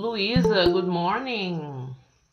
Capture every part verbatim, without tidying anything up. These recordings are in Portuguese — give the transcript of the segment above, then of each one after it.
Luísa, good morning.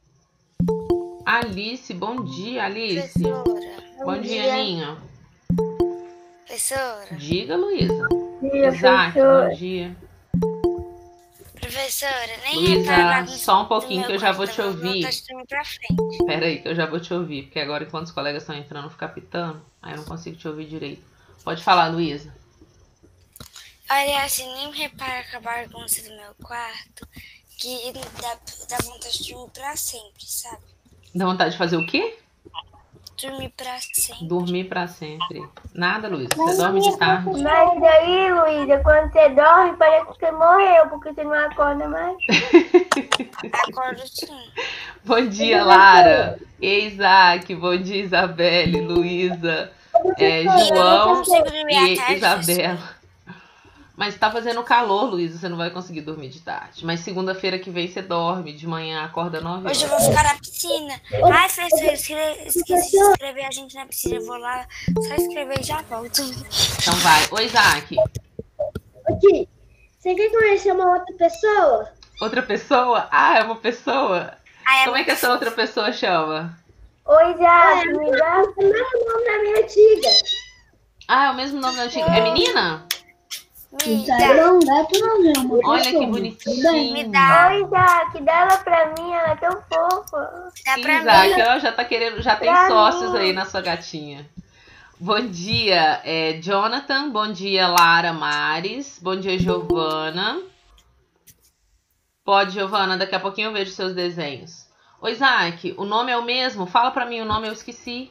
Alice, bom dia, Alice. Professora. Bom dia, Ninha. Professora. Diga, Luísa. Dia, Isaac, professor. bom dia. Professora, nem Luísa, repara a bagunça só um do pouquinho meu que eu já vou quarto, te eu vou ouvir. botar de dormir pra frente. Pera aí que eu já vou te ouvir, porque agora enquanto os colegas estão entrando, fica pitando, aí eu não consigo te ouvir direito. Pode falar, Luísa. Olha, assim, nem repara com a bagunça do meu quarto, que dá, dá vontade de dormir pra sempre, sabe? Dá vontade de fazer o quê? Dormir pra sempre. Dormir pra sempre. Nada, Luísa. Você dorme de tarde. Mas daí, Luísa, quando você dorme, parece que você morreu, porque você não acorda mais. Acordo sim. Bom dia, Lara. E Isaac, bom dia, Isabelle, Luísa, é, Eu não João consigo dormir à e tarde, Isabela. Mas tá fazendo calor, Luísa, você não vai conseguir dormir de tarde. Mas segunda-feira que vem você dorme, de manhã acorda nove Hoje eu horas. vou ficar na piscina. Ai, professor, eu esque- esqueci de escrever a gente na piscina. Eu vou lá só escrever e já volto. Então vai. Oi, Isaac. Aqui, você quer conhecer uma outra pessoa? Outra pessoa? Ah, é uma pessoa? Ai, Como é que essa outra pessoa chama? Oi, Isaac, me dá. O mesmo nome da minha antiga. Ah, é o mesmo nome da antiga. É menina? Me Tá dá. bom, dá pra nós, amor. Olha que Me bonitinho. dá. Oi, Isaac, dá ela pra mim, ela é tão fofa. Dá pra Isaac, mim. ó, já tá querendo, já tem Pra sócios mim. aí na sua gatinha. Bom dia, é, Jonathan. Bom dia, Lara Mares. Bom dia, Giovana. Pode, Giovana, daqui a pouquinho eu vejo seus desenhos. Ô, Isaac, o nome é o mesmo? Fala pra mim o nome, eu esqueci.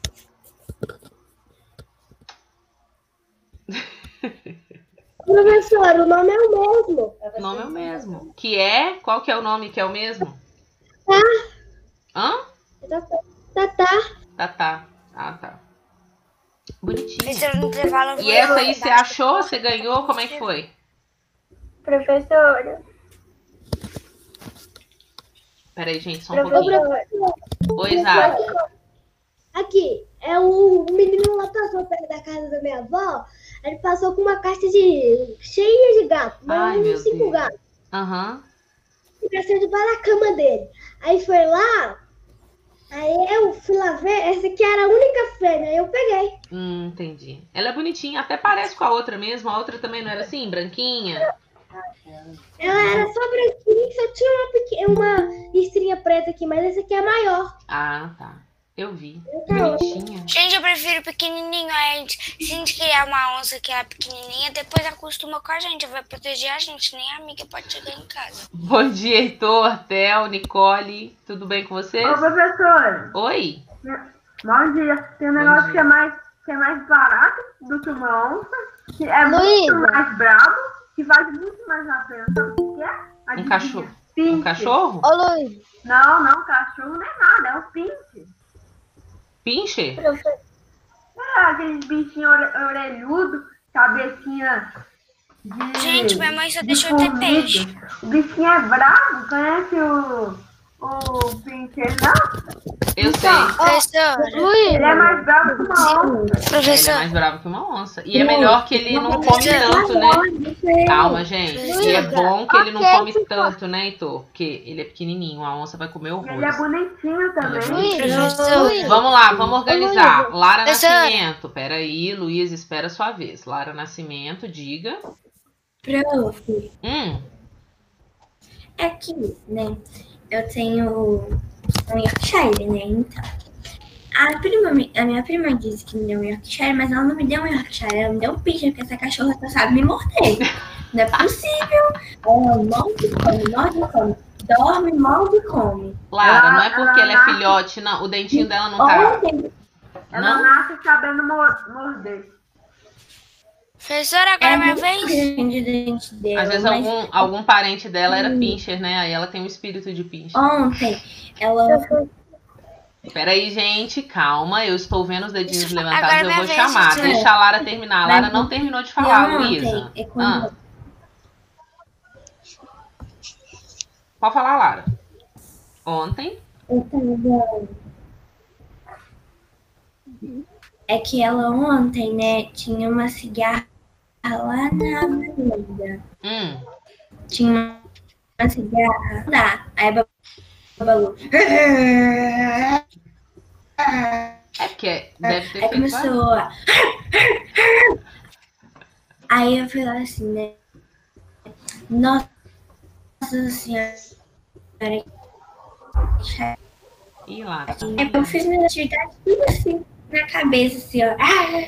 Professor, o nome é o mesmo. O nome é o mesmo. Que é? Qual que é o nome que é o mesmo? Tá, Hã? tá, tá. Tá, tá. Ah, tá. Bonitinho. Professor, no intervalo eu vou E essa lá aí você embaixo. achou? Você ganhou? Como é que foi? Professora, Peraí, gente, só um pouquinho. professora. Oi, Isaac. Aqui, é o menino lá passou perto da casa da minha avó. Ele passou com uma caixa de cheia de gato. Ai, Mas meu uns cinco Deus. gatos. Aham. Cresceu debaixo da cama dele. Aí foi lá. Aí eu fui lá ver. Essa aqui era a única fêmea. Aí eu peguei. Hum, entendi. Ela é bonitinha, até parece com a outra mesmo. A outra também não era assim, branquinha? Ela era só branquinha, só tinha uma, pequena, uma listrinha preta aqui, mas essa aqui é maior. Ah, tá. Eu vi. Bonitinha. Gente, eu prefiro pequenininho. A gente, se a gente criar uma onça que é pequenininha, depois acostuma com a gente. Vai proteger a gente. Nem a amiga pode chegar em casa. Bom dia, Heitor, Theo, Nicole. Tudo bem com vocês? Ô, professor, Oi. bom dia. Tem um Bom negócio dia. que é, mais, que é mais barato do que uma onça, que é muito Luísa. mais bravo, que vale muito mais a pena. Sabe o que é? Um Adivinha? cachorro. Pinche. Um cachorro? Ô, Luiz. Não, não, cachorro não é nada, é um pinche. Pinche? É aqueles bichinhos ore- orelhudos, cabecinha de. Gente, minha mãe só de deixou eu ter formiga. peixe. O bichinho é bravo, conhece o. O pinche, não? Eu Então, sei. Professora, Ele é mais bravo que uma onça. Ele é professor, mais bravo que uma onça. E é melhor que ele não come tanto, né? Calma, gente. E é bom que ele não come tanto, né, Heitor? Porque ele é pequenininho. A onça vai comer Ele é horrores. bonitinho também. professor. Vamos lá, vamos organizar. Lara Professora. Nascimento. Peraí, Luiz, espera a sua vez. Lara Nascimento, diga. Prof, Hum, aqui, né? Eu tenho um Yorkshire, né? Então, a, prima, mi- a minha prima disse que me deu um Yorkshire, mas ela não me deu um Yorkshire, ela me deu um pincher, porque essa cachorra só sabe me morder. Não é possível. Ela morde e come, morde e come. Dorme, morde e come. Lara, não é Ela- porque ela é ela- filhote, não. O dentinho dela não tá. Ontem, Ela Não? nasce sabendo mor- morder. Professora, agora é é minha muito vez. grande o dente dela. Às vezes mas algum, algum parente dela era pincher, né? Aí ela tem um espírito de pincher. ontem, ela Peraí, gente, calma. Eu estou vendo os dedinhos Isso, levantados, agora eu minha vou vez, chamar. gente. Deixa a Lara terminar. A Vai- Lara não terminou de falar, ontem, Luísa. é quando Ah. Pode falar, Lara. Ontem. eu tava. É que ela ontem, né, tinha uma cigarra lá na varanda. Hum, Tinha cigarra. Dá. Aí a Babalu. É porque deve ter Aí feito começou a... Aí eu falei assim, né? Nossa Senhora. Ih, lá, tá. Aí eu fiz minhas atividades tudo assim, na cabeça, assim, ó.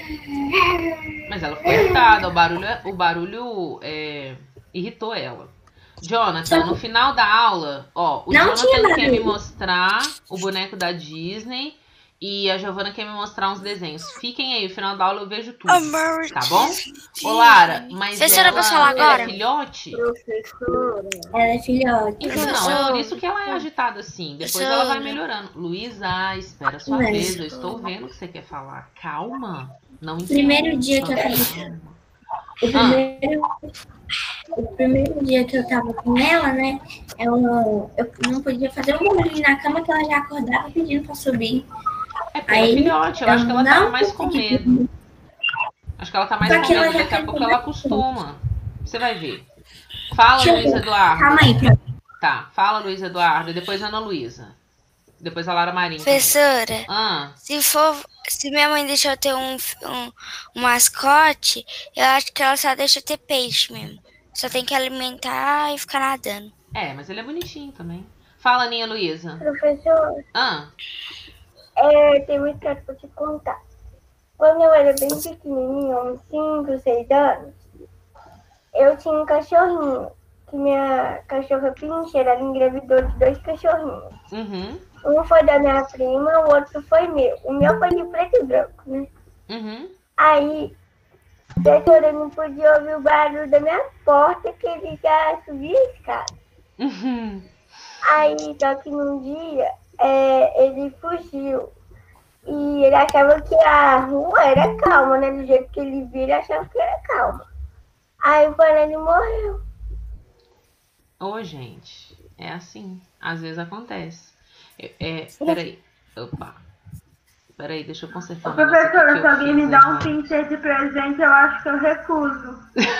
Mas ela ficou irritada, o barulho, o barulho é, irritou ela. Jonathan, no final da aula, ó, o Não tinha Jonathan quer me barulho. mostrar o boneco da Disney e a Giovana quer me mostrar uns desenhos. Fiquem aí, no final da aula eu vejo tudo, Amor, tá bom? Ô, Lara, mas Professora, ela, posso falar ela agora? é filhote? Professora. Ela é filhote. Então não, é por isso que ela é agitada assim. Depois ela vai melhorando. Luísa, espera a sua Mas- vez. Eu estou vendo o que você quer falar. Calma. Não Primeiro dia que eu interrompa. O primeiro, o primeiro dia que eu tava com ela, né? Eu, eu não podia fazer um barulho na cama que ela já acordava pedindo pra subir. É porque ela é Aí, filhote. Eu acho que ela tá não mais com consegui medo. Acho que ela tá mais Só com que ela medo. já Daqui a tem pouco ela acostuma. Você vai ver. Fala, Deixa eu Luiz ver. Eduardo. Calma aí, pra... Tá, fala, Luiz Eduardo. E depois a Ana Luísa. Depois a Lara Marinho. Professora, Ah, se for, se minha mãe deixar eu ter um, um, um mascote, eu acho que ela só deixa eu ter peixe mesmo. Só tem que alimentar e ficar nadando. é, mas ele é bonitinho também. Fala, Aninha Luísa. Professor, Ah, é, tem uma história pra te contar. Quando eu era bem pequenininha, uns cinco, seis anos, eu tinha um cachorrinho. Que minha cachorra Pincher, ela engravidou de dois cachorrinhos. uhum, Um foi da minha prima, o outro foi meu. O meu foi de preto e branco, né? uhum. Aí, a professora não podia ouvir o barulho da minha porta, que ele já subia a escada. Uhum. Aí, só que num dia, é, ele fugiu. E ele achava que a rua era calma, né? Do jeito que ele vira, ele achava que era calma. Aí, quando ele morreu. Ô, gente, é assim. Às vezes acontece. É, é, peraí. Opa. Peraí, deixa eu consertar um negócio aqui Professora, que se eu alguém me fiz dá um errado. pincher de presente, eu acho que eu recuso.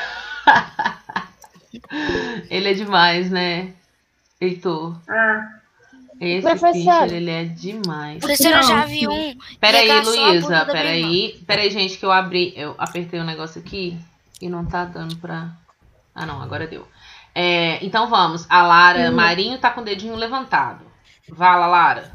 Ele é demais, né? Heitor. Ah, Esse Professora. pincher, ele é demais. Professora, eu já vi um. Peraí, regaçou a bunda Luísa, da minha irmã. peraí. Peraí, gente, que eu abri, eu apertei um negócio aqui e não tá dando pra... Ah, não, agora deu. É, então vamos. A Lara Marinho tá com o dedinho levantado. Vala, Lara.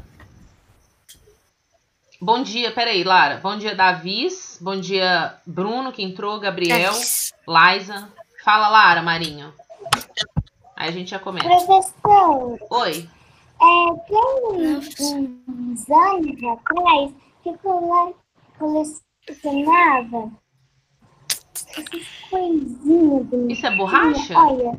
Bom dia, peraí, Lara. Bom dia, Davis. Bom dia, Bruno, que entrou. Gabriel. Davis. Liza. Fala, Lara Marinho. Aí a gente já começa. Professor, Oi. é, tem uns anos atrás que eu lá colecionava essas coisinhas do Isso é borracha? Olha.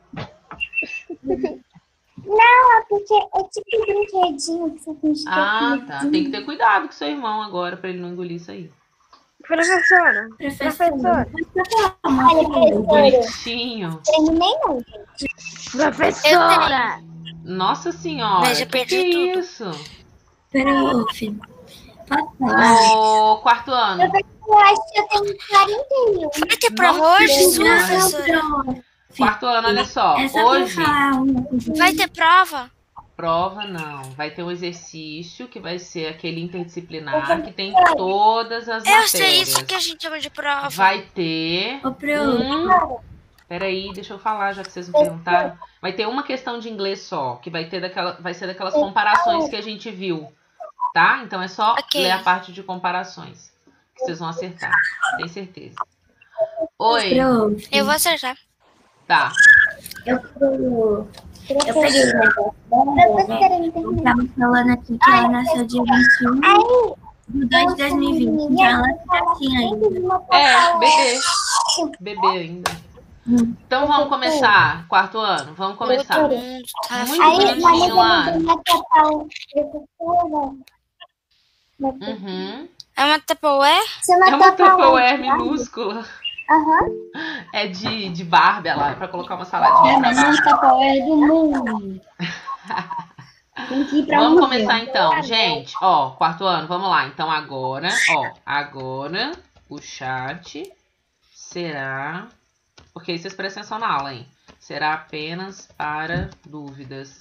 Não, é porque é tipo um brinquedinho que você finge que é Ah, tá. comidinha. Tem que ter cuidado com seu irmão agora pra ele não engolir isso aí. Professora, Professora, professora, Olha, professora, Bonitinho. terminei não, gente. professora. Nossa senhora. Mas já que perdi que é tudo. isso? peraí, filho. Posso falar? Ô, quarto ano. Eu acho que eu tenho quarenta e um. Vai ter prova Nossa hoje, sua Senhora. professora? Quarto ano, olha só. É só pra Hoje, falar uma coisa. Vai ter prova? prova não. Vai ter um exercício que vai ser aquele interdisciplinar que tem todas as Eu sei isso matérias. que a gente chama de prova. Vai ter Ô, Pro, um... Peraí, deixa eu falar, já que vocês me perguntaram. Vai ter uma questão de inglês só, que vai ter daquela, vai ser daquelas comparações que a gente viu, tá? Então é só Ok. ler a parte de comparações, que vocês vão acertar, tem certeza. Oi, Pro, Eu vou acertar. tá. eu, Pro, eu peguei o negócio Professora, dela, não né? tem Eu tava falando aqui que ela nasceu dia vinte e um de dois de dois mil e vinte, então ela tá assim ainda. É, bebê. Bebê ainda. Então vamos começar, quarto ano, vamos começar. Todo mundo tá Muito Aí, bonitinho, mas eu Lara. não tenho Natal, professora. Uhum. É uma Tupperware? Chama É uma Tupperware, Tupperware tá? minúscula. Aham. É de, de Barbie lá, pra colocar uma saladinha pra baixo. Tupperware do mundo. Tem que ir pra Vamos museu. começar então, gente. Ó, quarto ano, vamos lá. Então agora, ó, agora o chat será... Porque aí vocês prestem atenção na aula, hein? será apenas para dúvidas.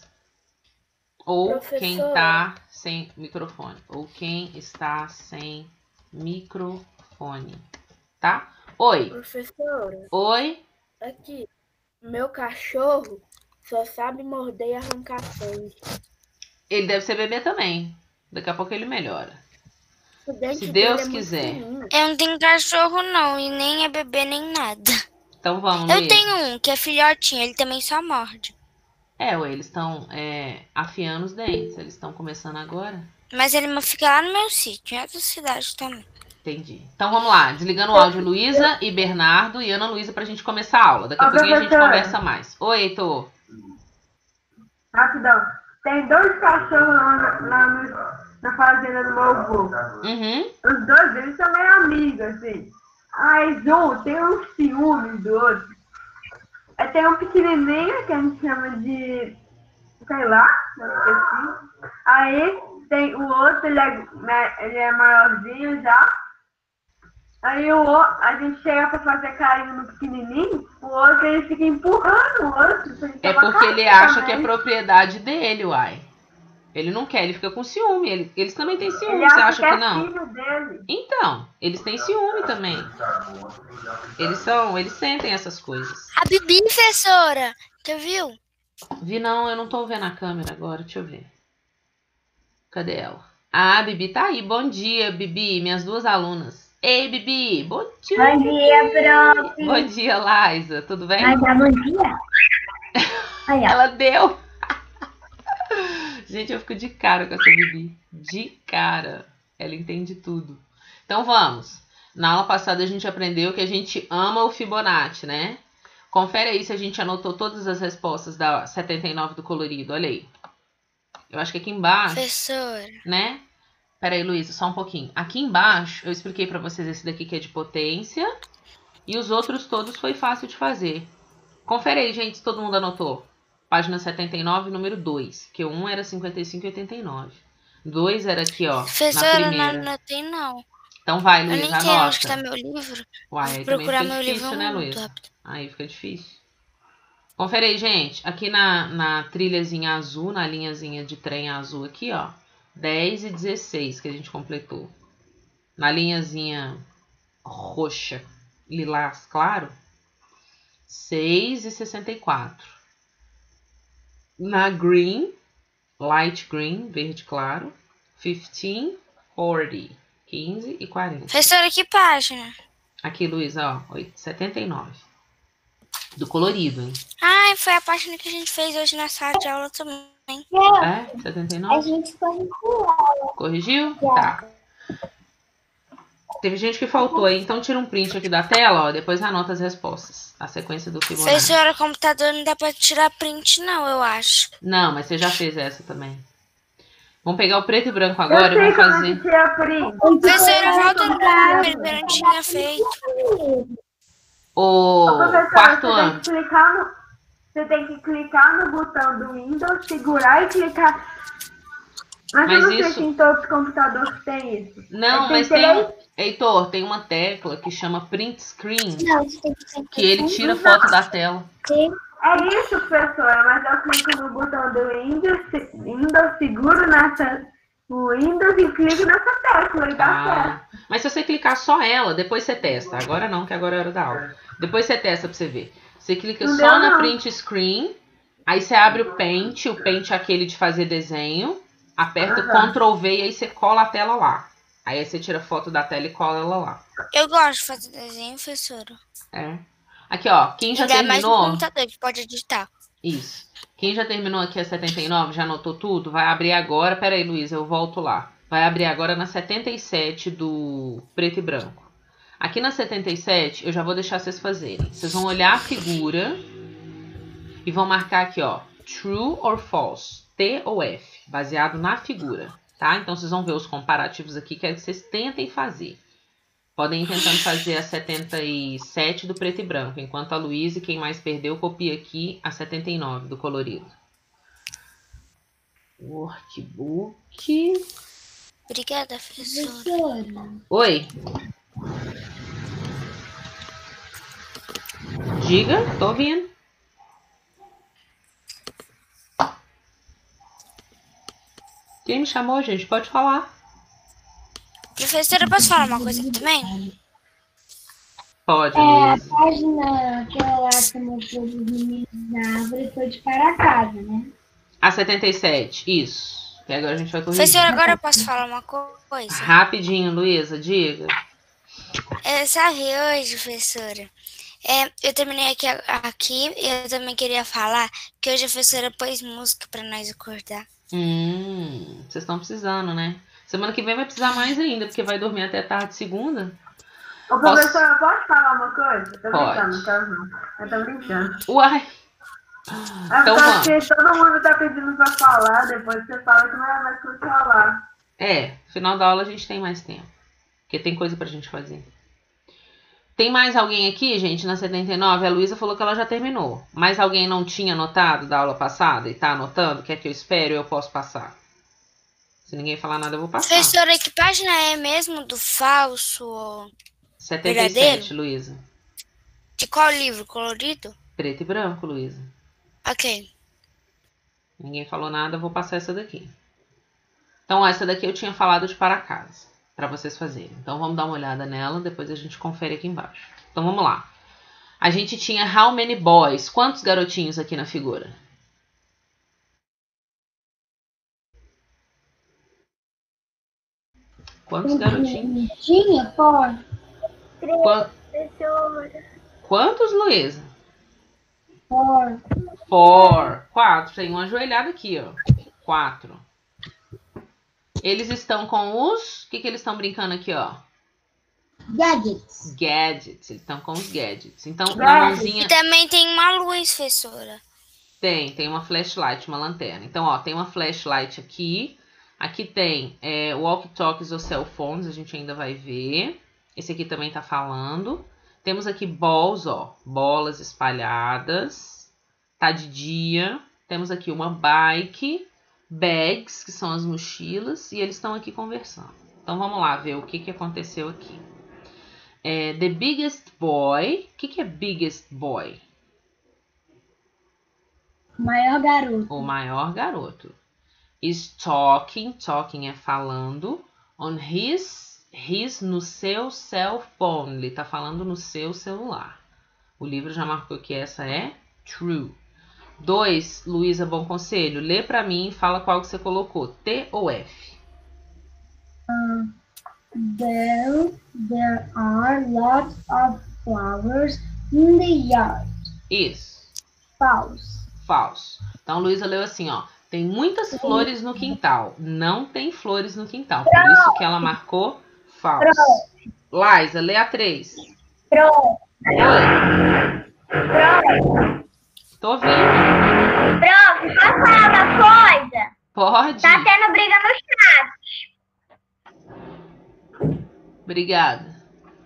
Ou Professora. quem tá sem microfone. Ou quem está sem microfone. Tá? Oi. Professora, Oi. aqui, meu cachorro só sabe morder e arrancar sangue. Ele deve ser bebê também. Daqui a pouco ele melhora. O dente Se dele Deus é muito quiser. fininho. Eu não tenho cachorro, não. E nem é bebê, nem nada. Então vamos, Eu Luísa. tenho um que é filhotinho. Ele também só morde. É, ué, eles estão é, afiando os dentes. Eles estão começando agora. Mas ele fica lá no meu sítio. Em outra cidade também. Entendi. Então vamos lá. Desligando o áudio, Luísa e Bernardo e Ana Luísa pra gente começar a aula. Daqui a Ô, pouquinho a gente professora. conversa mais. Oi, Heitor. Rapidão. Tem dois cachorros lá na, lá no- na fazenda do meu avô. Uhum. Os dois, eles são meio amigos, assim. Mas um tem um ciúme do outro. Aí tem um pequenininho que a gente chama de... sei lá, eu esqueci. Aí tem o outro, ele é, né, ele é maiorzinho já. Aí o outro, a gente chega pra fazer carinho no pequenininho, o outro ele fica empurrando o outro. pra ele É tomar porque ele carinho acha que é também. propriedade dele, uai. Ele não quer, ele fica com ciúme. Ele- eles também têm ciúme, Ele você acha acha que que é não? filho dele. Então, eles têm ciúme também. Eles são, eles sentem essas coisas. A Bibi, professora. Você viu? Vi não, eu não tô vendo a câmera agora, deixa eu ver. Cadê ela? Ah, a Bibi tá aí. Bom dia, Bibi, minhas duas alunas. Ei, Bibi, bom dia. Bom dia, prof. Bom dia, Laísa, tudo bem? Ai, dá bom dia. Aí, ó. Ela deu. Gente, eu fico de cara com essa Bibi. De cara. Ela entende tudo. Então vamos. Na aula passada a gente aprendeu que a gente ama o Fibonacci, né? Confere aí se a gente anotou todas as respostas da setenta e nove do colorido. Olha aí. Eu acho que aqui embaixo, Professora. né? Pera aí, Luísa, só um pouquinho. Aqui embaixo eu expliquei pra vocês esse daqui que é de potência. E os outros todos foi fácil de fazer. Confere aí, gente, se todo mundo anotou. Página setenta e nove, número dois. Que o um era cinquenta e cinco e oitenta e nove. dois era aqui, ó, na Professora, eu não primeira. anotei, não. Não vai, Eu nem Luísa, sei onde que tá anota. meu livro. Uai, Vou aí também procurar fica meu difícil, livro né, muito Luísa? rápido. Aí fica difícil. Confere aí, gente. Aqui na, na trilhazinha azul, na linhazinha de trem azul aqui, ó. dez e dezesseis que a gente completou. Na linhazinha roxa, lilás claro, seis e sessenta e quatro. Na green, light green, verde claro, quinze, quarenta. quinze e quarenta. Professora, que página? Aqui, Luísa, ó, setenta e nove. Do colorido, hein? Ai, foi a página que a gente fez hoje na sala de aula também. É? setenta e A nove? gente corrigiu. Corrigiu? Tá. Teve gente que faltou aí, então tira um print aqui da tela, ó, depois anota as respostas. A sequência do Fibonacci. Professora, o computador não dá pra tirar print, não, eu acho. Não, mas você já fez essa também. Vamos pegar o preto e branco agora Eu e sei vamos como é fazer. que tira print. Professora, volta no número, eu não tinha feito. O Ô, professora, quarto você tem ano. que clicar no, você tem que clicar no botão do Windows, segurar e clicar. Mas, Mas eu não isso- sei se em todos os computadores tem isso. Não, Tem mas três- tem. Heitor, tem uma tecla que chama print screen, Não, você tem que que ele tira foto da tela. É isso, professora, mas eu clico no botão do Windows, se- Windows seguro nessa, no Windows e clico nessa tecla e dá certo. Ah, mas se você clicar só ela, depois você testa. Agora não, que agora é hora da aula. Depois você testa pra você ver. Você clica Não só deu, na não. print screen, aí você abre o Paint, o Paint é aquele de fazer desenho, aperta o Aham. control V e aí você cola a tela lá. Aí você tira foto da tela e cola ela lá. Eu gosto de fazer desenho, professora. É. Aqui, ó, quem já Ainda mais no terminou... computador, que pode editar. Isso. Quem já terminou aqui a setenta e nove, já anotou tudo, vai abrir agora. Pera aí, Luísa, eu volto lá. Vai abrir agora na setenta e sete do preto e branco. Aqui na setenta e sete, eu já vou deixar vocês fazerem. Vocês vão olhar a figura e vão marcar aqui, ó, true or false, T ou F, baseado na figura, tá? Então vocês vão ver os comparativos aqui, quero que vocês tentem fazer. Podem ir tentando fazer a setenta e sete do preto e branco, enquanto a Luísa, quem mais perdeu, copia aqui a setenta e nove do colorido. Workbook. Obrigada, professora. Professora. Oi. Diga, tô ouvindo. Quem me chamou, gente? Pode falar. Professora, posso falar uma coisa também? Pode, É, a Luísa. página aquela lá que mostrou dos meninos na árvore foi de para casa, né? A setenta e sete, isso. E agora a gente vai corrigir. Professora, agora eu posso falar uma coisa? Rapidinho, Luísa, diga. É, sabe hoje, professora? É, eu terminei aqui, aqui e eu também queria falar que hoje a professora pôs música pra nós acordar. Hum, vocês estão precisando, né? Semana que vem vai precisar mais ainda, porque vai dormir até tarde segunda. Ô, professora, posso falar uma coisa? Tô Pode. brincando, tá? Eu tô brincando. Uai! É Então vamos. porque todo mundo tá pedindo pra falar, depois você fala que não é mais pra falar. É, final da aula a gente tem mais tempo. Porque tem coisa pra gente fazer. Tem mais alguém aqui, gente, na setenta e nove? A Luísa falou que ela já terminou. Mas alguém não tinha anotado da aula passada e tá anotando? Quer que eu espere ou eu posso passar? Se ninguém falar nada, eu vou passar. Professora, que página é mesmo do falso? Ou setenta e sete, verdadeiro? Luísa. De qual livro? Colorido? Preto e branco, Luísa. Ok. Ninguém falou nada, eu vou passar essa daqui. Então, essa daqui eu tinha falado de para casa, para vocês fazerem. Então, vamos dar uma olhada nela, depois a gente confere aqui embaixo. Então, vamos lá. A gente tinha how many boys? Quantos garotinhos aqui na figura? Quantos garotinhos? Tinha, pode. Qua- Professora. Quantos, Luísa? Pode. Four. Quatro. Tem uma ajoelhada aqui, ó. Quatro. Eles estão com os... O que, que eles estão brincando aqui, ó? Gadgets. Gadgets. Eles estão com os gadgets. Então, na mãozinha... E também tem uma luz, professora. Tem, tem uma flashlight, uma lanterna. Então, ó, tem uma flashlight aqui. Aqui tem é, walkie-talkies ou cell phones, a gente ainda vai ver. Esse aqui também tá falando. Temos aqui balls, ó, bolas espalhadas. Tá de dia. Temos aqui uma bike, bags, que são as mochilas, e eles estão aqui conversando. Então, vamos lá ver o que, que aconteceu aqui. É, the biggest boy. O que, que é biggest boy? Maior garoto. O maior garoto. Is talking, talking é falando, on his, his no seu cell phone. Ele tá falando no seu celular. O livro já marcou que essa é true. Dois, Luísa, bom conselho. Lê pra mim e fala qual que você colocou, T ou F? There, there are lots of flowers in the yard. Isso. False. Falso. Então, Luísa leu assim, ó. Tem muitas flores no quintal. Não tem flores no quintal. Por isso que ela marcou falso. Liza, lê a três. Pronto. Oi. Pronto. Tô ouvindo. Pronto. Posso falar uma coisa? Pode. Tá tendo briga no chat. Obrigada.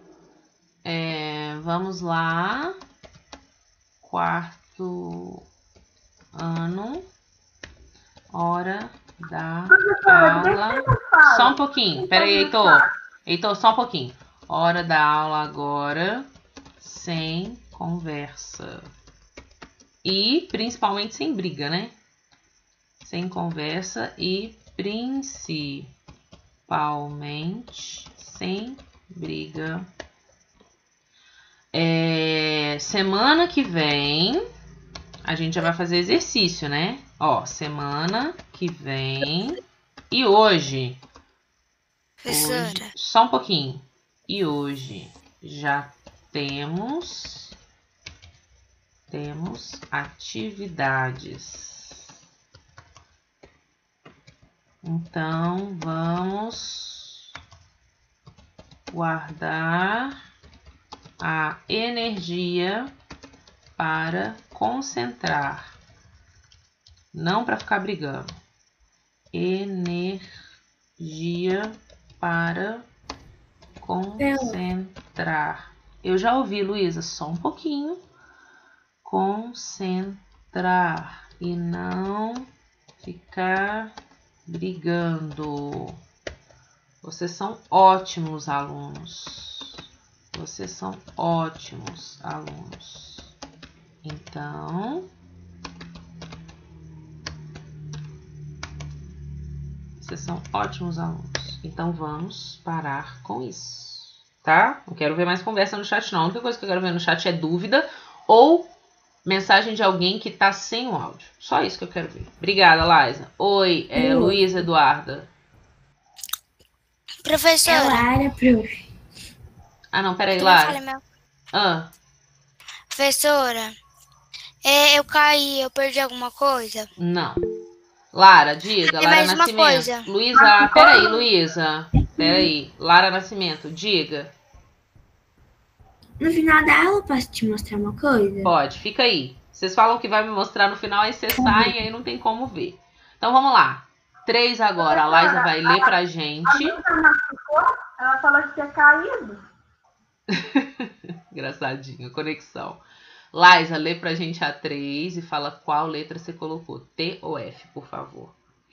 É, vamos lá. Quarto ano. Hora da aula. Só um pouquinho. Pera aí, Heitor. Heitor, só um pouquinho. Hora da aula agora. Sem conversa. E principalmente sem briga, né? Sem conversa e principalmente sem briga. É, semana que vem a gente já vai fazer exercício, né? Ó, semana que vem. E hoje, Professora. hoje só um pouquinho. E hoje já temos temos atividades. Então, vamos guardar a energia para concentrar, não para ficar brigando. Energia para concentrar. Eu já ouvi, Luísa, só um pouquinho. Concentrar e não ficar brigando. Vocês são ótimos alunos. Vocês são ótimos alunos. Então, Vocês são ótimos alunos. Então vamos parar com isso, tá? Não quero ver mais conversa no chat, não. A única coisa que eu quero ver no chat é dúvida ou mensagem de alguém que tá sem o áudio. Só isso que eu quero ver. Obrigada, Laísa. Oi, é, Luísa Eduarda. É Professora, Lara, prof. Ah, não, peraí, tu não Lara. fala meu. Ah, Professora, é, eu caí, eu perdi alguma coisa? não. Lara, diga. É Lara mais uma Nascimento. coisa. Luísa, peraí, Luísa. Peraí. Lara Nascimento, diga. No final da aula, posso te mostrar uma coisa? Pode, fica aí. Vocês falam que vai me mostrar no final, aí vocês saem e aí não tem como ver. Então vamos lá. Três agora. A Laísa vai ler pra A gente. Luísa machucou, ela falou que tinha caído. Engraçadinho, conexão. Laísa, lê pra gente a três e fala qual letra você colocou. T ou F, por favor.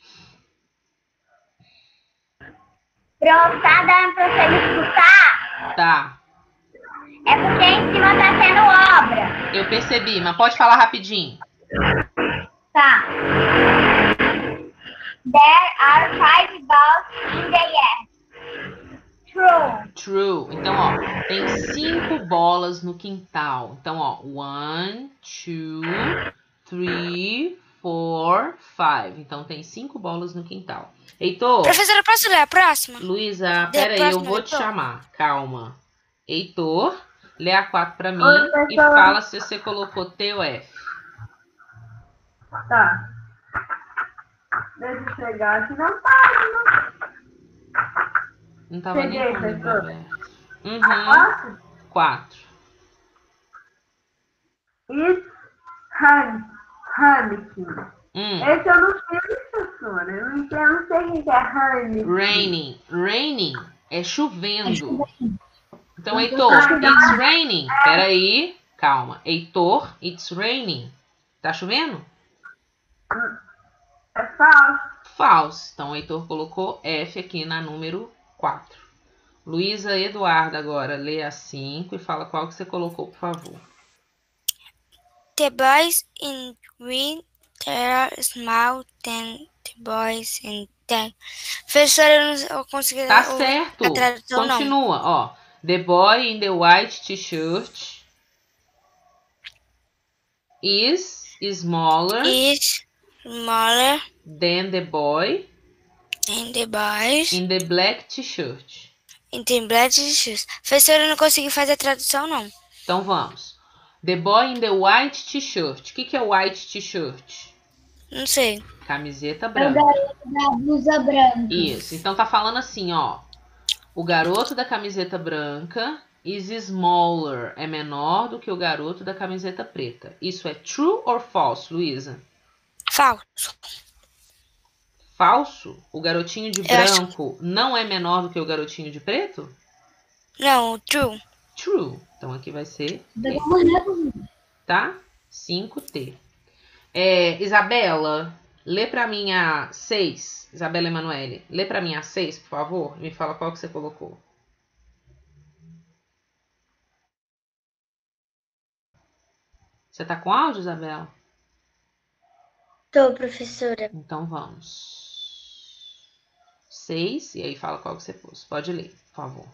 Pronto, tá dando pra você me escutar? Tá, É porque em cima tá tendo obra. eu percebi, mas pode falar rapidinho. Tá. There are five balls in the air. True. True. Então, ó, tem cinco bolas no quintal. Então, ó, one, two, three, four, five. Então, tem cinco bolas no quintal. Heitor, Professora, posso ler a próxima? Luísa, De peraí, eu próximo, vou te Heitor. chamar. Calma. Heitor, lê a quatro pra mim Oi, e professora. fala se você colocou T ou F. Tá. Deixa eu chegar aqui. Não tá, Não tava Cheguei, nem com o livro professora. aberto. Uhum. não. Quatro. It's honey. Honey. Hum. Esse eu não sei, professora. Eu não sei, eu não sei o que é honey. Raining. Raining é chovendo. Então, Ah, Heitor, tá. it's raining. Peraí, calma. Heitor, it's raining. Tá chovendo? É falso. False. Então, Heitor colocou F aqui na número quatro. Luísa Eduarda agora lê a cinco e fala qual que você colocou, por favor. The boys in green, they are small than the boys in tan. Professora, eu não eu consegui Tá o- certo. a tradução, não. Continua, ó. The boy in the white t-shirt is smaller Is smaller than the boy than the boys in the black t-shirt. in the black shoes. Professora, eu não consegui fazer a tradução, não. Então vamos. The boy in the white t-shirt. O que, que é white t-shirt? Não sei. Camiseta É o branca. garoto da blusa branca. Isso. Então tá falando assim, ó. O garoto da camiseta branca is smaller. É menor do que o garoto da camiseta preta. Isso é true or false, Luísa? Falso. Falso? O garotinho de Eu acho- branco não é menor do que o garotinho de preto? Não, true. True. Então aqui vai ser, Uhum. tá? cinco T. É, Isabela, lê pra mim a seis. Isabela Emanuele, lê pra mim a seis, por favor. E me fala qual que você colocou. Você tá com áudio, Isabela? Tô, professora. Então vamos. seis, e aí fala qual que você pôs. Pode ler, por favor.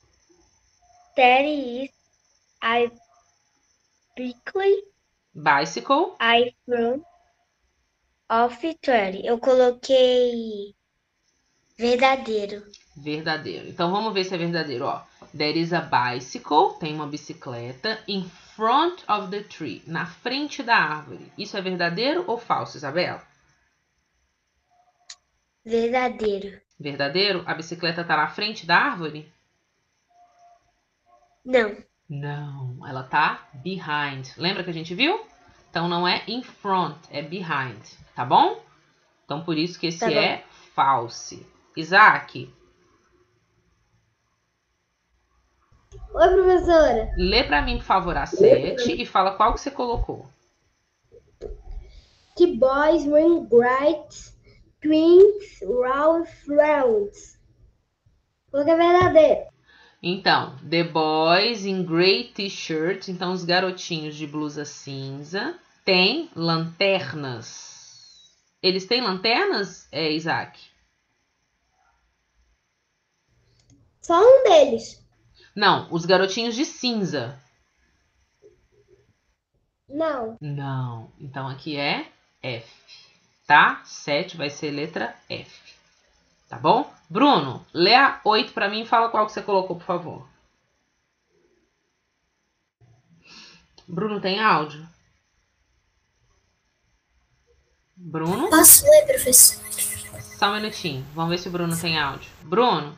There is I quickly Bicycle. I front of twenty. Eu coloquei verdadeiro. Verdadeiro. Então vamos ver se é verdadeiro, ó. There is a bicycle, tem uma bicicleta, in front of the tree, na frente da árvore. Isso é verdadeiro ou falso, Isabela? Verdadeiro. Verdadeiro? A bicicleta tá na frente da árvore? Não. Não, ela tá behind. Lembra que a gente viu? Então não é in front, é behind, tá bom? Então por isso que esse Tá bom. é false. Isaac, Oi, professora. lê pra mim, por favor, a sete e fala qual que você colocou. The boys wearing bright twins round rounds. Coloquei verdadeiro. Então, the boys in gray t-shirts, então os garotinhos de blusa cinza, têm lanternas. Eles têm lanternas, é, Isaac? Só um deles. Não, os garotinhos de cinza. Não. Não. Então aqui é F. Tá? sete vai ser letra F. Tá bom? Bruno, lê a oito pra mim e fala qual que você colocou, por favor. Bruno, tem áudio? Bruno? Posso ler, professor? Só um minutinho. Vamos ver se o Bruno tem áudio. Bruno?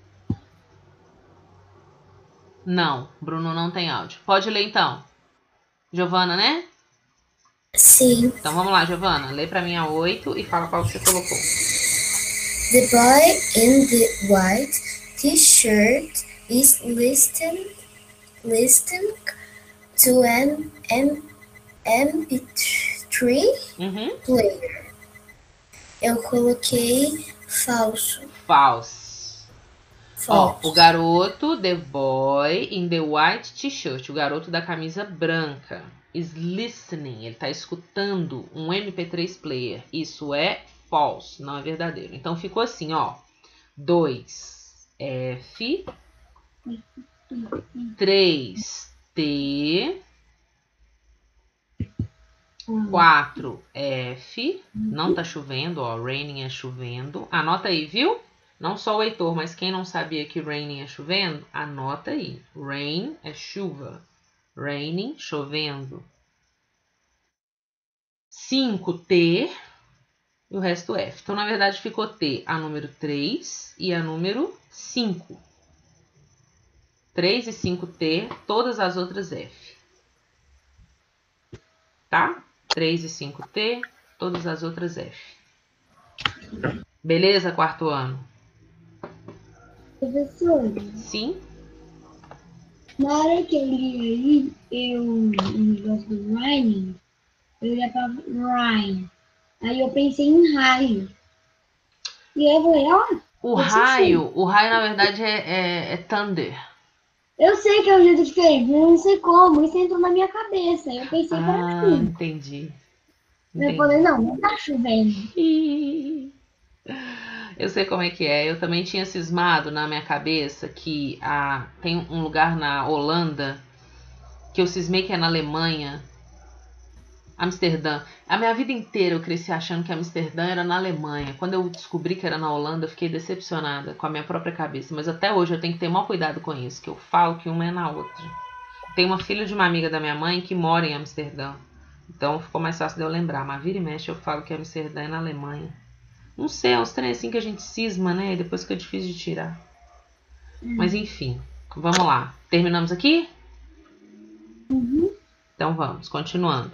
Não, Bruno não tem áudio. Pode ler então. Giovana, né? Sim. Então vamos lá, Giovana. Lê pra mim a oito e fala qual que você colocou. The boy in the white t-shirt is listening, listening to an M P três Uhum. player. Eu coloquei falso. False. Ó, Falso. o garoto, the boy in the white t-shirt, o garoto da camisa branca, is listening, ele tá escutando um M P três player. Isso é false, não é verdadeiro. Então ficou assim, ó. dois F, três T, quatro F, não tá chovendo, ó, raining é chovendo. Anota aí, viu? Não só o Heitor, mas quem não sabia que raining é chovendo, anota aí. Rain é chuva. Raining, chovendo. cinco T e o resto F. Então, na verdade, ficou T, a número três e a número cinco. três e cinco T, todas as outras F. Tá? três e cinco T, todas as outras F. Beleza, quarto ano? Professor, Sim? na hora que eu li aí, eu, o negócio do Ryan, eu ia pra Ryan. Aí eu pensei em raio. E aí eu falei, ó, O eu raio, o raio, na verdade, é, é, é thunder. eu sei que é um jeito diferente, mas eu não sei como. Isso entrou na minha cabeça. Eu pensei que era Ah, chuva. entendi. Eu Entendi. falei, não, não tá chovendo. Ih, eu sei como é que é. Eu também tinha cismado na minha cabeça que ah, tem um lugar na Holanda que eu cismei que é na Alemanha. Amsterdã. A minha vida inteira eu cresci achando que Amsterdã era na Alemanha. Quando eu descobri que era na Holanda, eu fiquei decepcionada com a minha própria cabeça. Mas até hoje eu tenho que ter maior cuidado com isso, que eu falo que uma é na outra. Tem uma filha de uma amiga da minha mãe que mora em Amsterdã. Então ficou mais fácil de eu lembrar. Mas vira e mexe eu falo que Amsterdã é na Alemanha. Não sei, é uns trem assim que a gente cisma, né? E depois fica difícil de tirar. Mas enfim, vamos lá. Terminamos aqui? Uhum. Então vamos, continuando.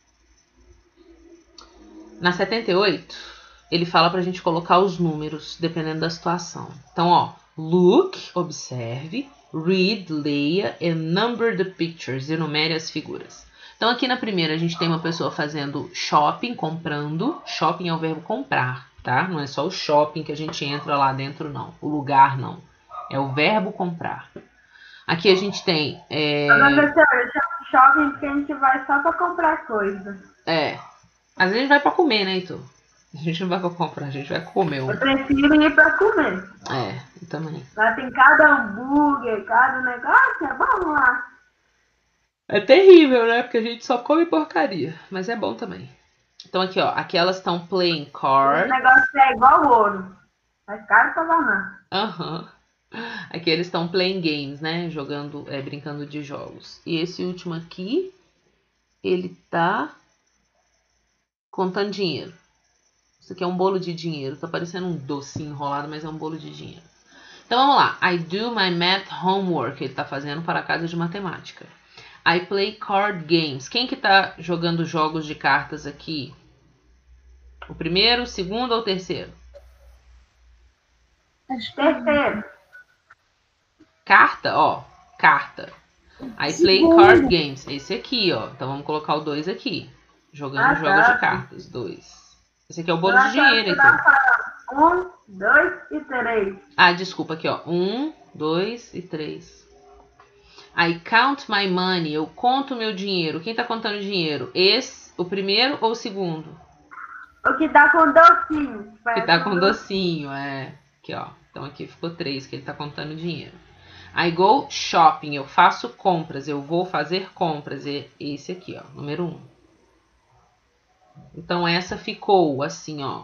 Na setenta e oito, ele fala pra gente colocar os números, dependendo da situação. Então, ó, look, observe, read, leia, and number the pictures, enumere as figuras. Então, aqui na primeira, a gente tem uma pessoa fazendo shopping, comprando. Shopping é o verbo comprar, tá? Não é só o shopping que a gente entra lá dentro, não. O lugar, não. É o verbo comprar. Aqui a gente tem... É, Professora, shopping que a gente vai só pra comprar coisa. é às vezes a gente vai pra comer, né, Heitor? A gente não vai pra comprar, a gente vai comer. Um... Eu prefiro ir pra comer. É, eu também. Lá tem cada hambúrguer, cada negócio, é bom lá. É terrível, né? Porque a gente só come porcaria. Mas é bom também. Então aqui, ó. Aqui elas estão playing Esse card. negócio é igual ouro. Faz caro pra vanar. Aham. Aqui eles estão playing games, né? Jogando, é, brincando de jogos. E esse último aqui, ele tá contando dinheiro. Isso aqui é um bolo de dinheiro. Tá parecendo um docinho enrolado, mas é um bolo de dinheiro. Então vamos lá. I do my math homework. Ele tá fazendo para a casa de matemática. I play card games. Quem que tá jogando jogos de cartas aqui? O primeiro, o segundo ou o terceiro? Terceiro. Carta, ó. Carta. I play card games. Esse aqui, ó. Então vamos colocar o dois aqui. Jogando Ah, jogos tá. de cartas. Dois. Esse aqui é o bolo Lá de dinheiro, tá- então. tá falando Um, dois e três. Ah, desculpa, aqui, ó. Um, dois e três. I count my money. Eu conto meu dinheiro. Quem tá contando dinheiro? Esse, o primeiro ou o segundo? O que tá com docinho. Que tá com docinho, é. Aqui, ó. Então aqui ficou três, que ele tá contando dinheiro. I go shopping, eu faço compras, eu vou fazer compras. E esse aqui, ó, número um. Então essa ficou assim, ó.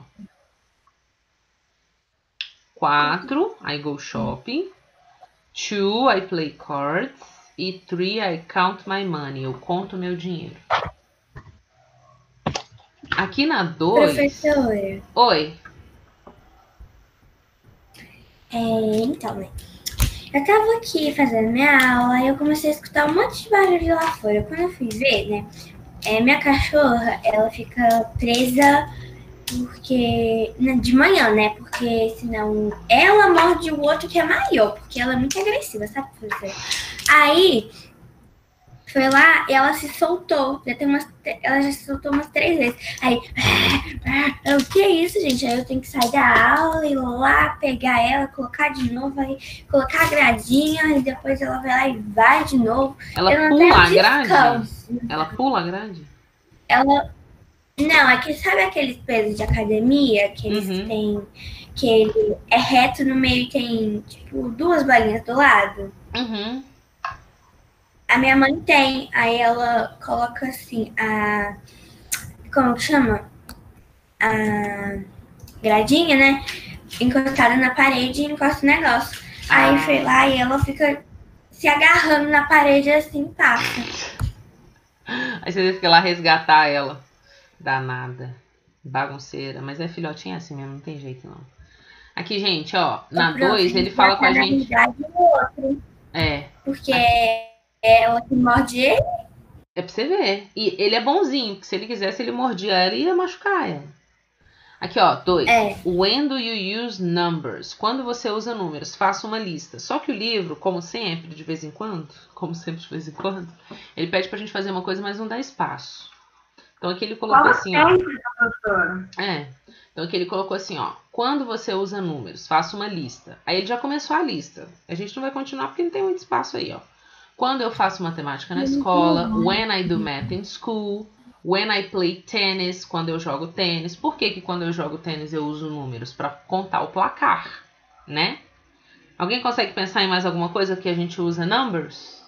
quatro, I go shopping. two, I play cards. E three, I count my money, eu conto meu dinheiro. Aqui na dois... Professora. Oi. É, então, né? Eu tava aqui fazendo minha aula e eu comecei a escutar um monte de barulho lá fora. Quando eu fui ver, né? É, minha cachorra, ela fica presa porque de manhã, né? Porque senão ela morde o outro que é maior, porque ela é muito agressiva, sabe, professora? Aí foi lá e ela se soltou. Já tem umas, ela já se soltou umas três vezes. Aí, o que é isso, gente? Aí eu tenho que sair da aula e ir lá pegar ela, colocar de novo, aí colocar a gradinha e depois ela vai lá e vai de novo. Ela eu não pula a tenho grade? descanso. Ela pula a grade? Ela não, é que sabe aqueles pesos de academia que eles Uhum. têm, que ele é reto no meio e tem tipo duas bolinhas do lado? Uhum. A minha mãe tem, aí ela coloca assim, a... como que chama? A gradinha, né? Encostada na parede e encosta o negócio. Aí Ah. foi lá e ela fica se agarrando na parede assim, passa. Aí você teve que ir lá resgatar ela. Danada. Bagunceira. Mas é filhotinha assim mesmo, não tem jeito não. Aqui, gente, ó. Na dois ele fala com a gente... O outro, É. porque é ela que morde ele. É pra você ver. E ele é bonzinho, porque se ele quisesse, ele mordia ela e ia machucar ela. Aqui, ó, dois. É. When do you use numbers? Quando você usa números, faça uma lista. Só que o livro, como sempre, de vez em quando, como sempre de vez em quando, ele pede pra gente fazer uma coisa, mas não dá espaço. Então aqui ele colocou Qual assim, ó. sempre, professora? É. Então aqui ele colocou assim, ó. Quando você usa números, faça uma lista. Aí ele já começou a lista. A gente não vai continuar porque não tem muito espaço aí, ó. Quando eu faço matemática na escola, when I do math in school, when I play tennis, quando eu jogo tênis. Por que que quando eu jogo tênis eu uso números? Para contar o placar, né? Alguém consegue pensar em mais alguma coisa que a gente usa numbers?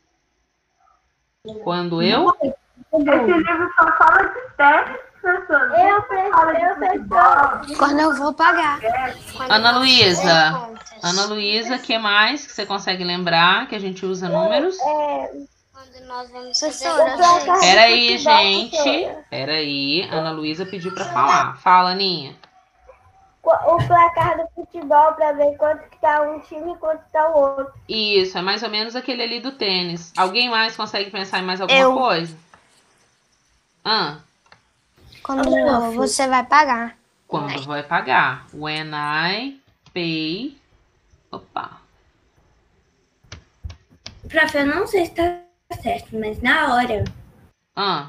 Quando eu... Esse livro só fala de tênis, professora. Eu Não preciso, fala de eu futebol. preciso. Quando eu vou pagar. Quando Ana eu vou Luísa. fazer contas. Ana Luísa, o que mais que você consegue lembrar que a gente usa números? É, Quando nós vamos Professora, fazer contas. gente. Peraí, Futebol, gente. professora. Peraí. Ana Luísa pediu pra falar. Fala, Aninha. o placar do futebol para ver quanto que tá um time e quanto tá o outro. Isso, é mais ou menos aquele ali do tênis. Alguém mais consegue pensar em mais alguma Eu. coisa? Ah, Quando você vai pagar. quando vai pagar? When I pay. Opa. Prof, eu não sei se tá certo, mas na hora. Ah.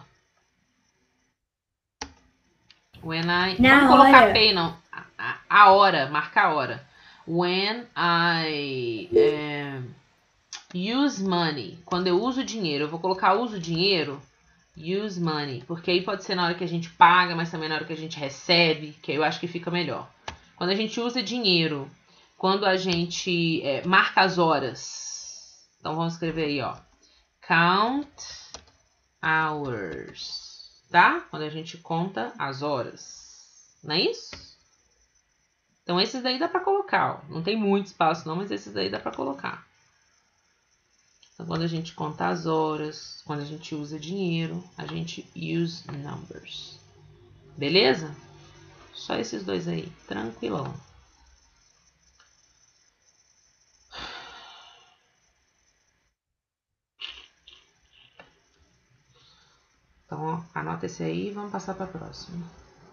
When I. Na Não vou colocar hora. pay, não. A, a, a hora, marcar a hora. When I eh, use money. Quando eu uso dinheiro. Eu vou colocar uso dinheiro. Use money. Porque aí pode ser na hora que a gente paga, mas também na hora que a gente recebe. Que eu acho que fica melhor. Quando a gente usa dinheiro. Quando a gente eh, marca as horas. Então vamos escrever aí, ó. Count hours. Tá? Quando a gente conta as horas. Não é isso? Então esses daí dá pra colocar, ó. Não tem muito espaço não, mas esses daí dá pra colocar. Então quando a gente conta as horas, quando a gente usa dinheiro, a gente use numbers. Beleza? Só esses dois aí, tranquilão. Então, ó, anota esse aí e vamos passar para a próxima.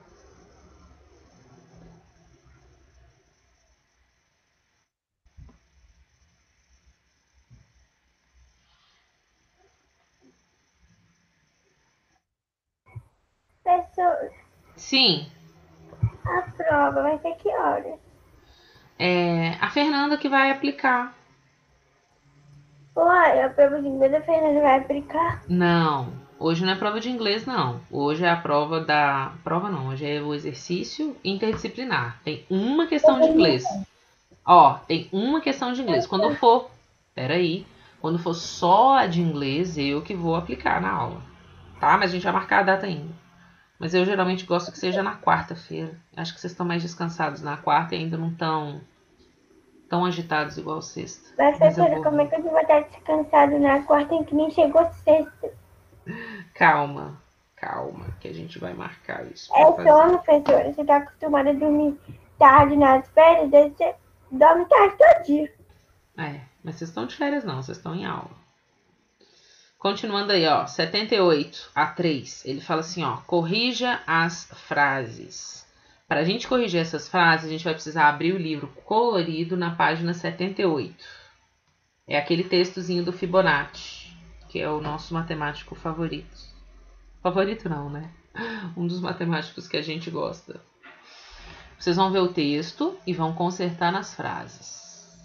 Professor, Sim, a prova vai ter que horas? é a Fernanda que vai aplicar. Uai, a prova de inglês a Fernanda vai aplicar? Não, hoje não é prova de inglês, não. Hoje é a prova da... Prova não, hoje é o exercício interdisciplinar. Tem uma questão de inglês. Ó, tem uma questão de inglês. Quando for, peraí, quando for só a de inglês, eu que vou aplicar na aula, tá? Mas a gente vai marcar a data ainda. Mas eu geralmente gosto que seja na quarta-feira. Acho que vocês estão mais descansados na quarta e ainda não estão tão agitados igual sexta. Mas, Mas eu professora, vou como é ver. que eu vou estar descansado na quarta em que nem chegou sexta? Calma, calma, que a gente vai marcar isso É pra fazer. sono, professora. Você tá acostumada a dormir tarde nas férias, daí você dorme tarde todo dia. É, mas vocês estão de férias não, vocês estão em aula. Continuando aí, ó, setenta e oito a três, ele fala assim, ó, corrija as frases. Para a gente corrigir essas frases, a gente vai precisar abrir o livro colorido na página setenta e oito. É aquele textozinho do Fibonacci, que é o nosso matemático favorito. Favorito não, né? Um dos matemáticos que a gente gosta. Vocês vão ver o texto e vão consertar nas frases.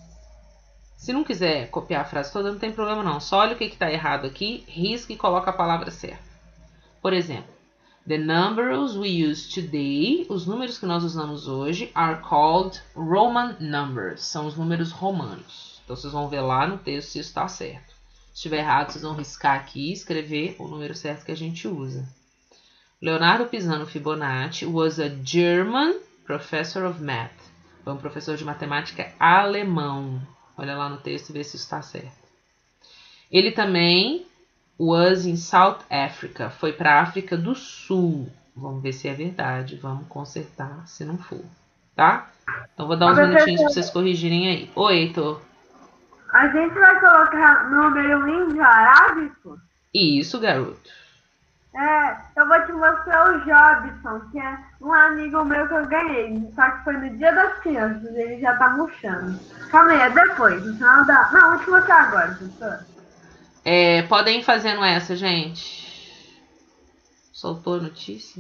Se não quiser copiar a frase toda, não tem problema não. Só olha o que está errado aqui, risca e coloca a palavra certa. Por exemplo, the numbers we use today, os números que nós usamos hoje, are called Roman numbers. São os números romanos. Então, vocês vão ver lá no texto se isso está certo. Se estiver errado, vocês vão riscar aqui e escrever o número certo que a gente usa. Leonardo Pisano Fibonacci was a German professor of math. Foi um professor de matemática alemão. Olha lá no texto e vê se isso está certo. Ele também was in South Africa. Foi para a África do Sul. Vamos ver se é verdade. Vamos consertar se não for. Tá? Então vou dar uns minutinhos para vocês corrigirem aí. Oi, Heitor. A gente vai colocar número índio arábico? Isso, garoto. É, eu vou te mostrar o Jobson, que é um amigo meu que eu ganhei. Só que foi no dia das crianças, ele já tá murchando. Calma aí, é depois, no final da... Não, vou te mostrar agora, professor. É, podem ir fazendo essa, gente. Soltou a notícia?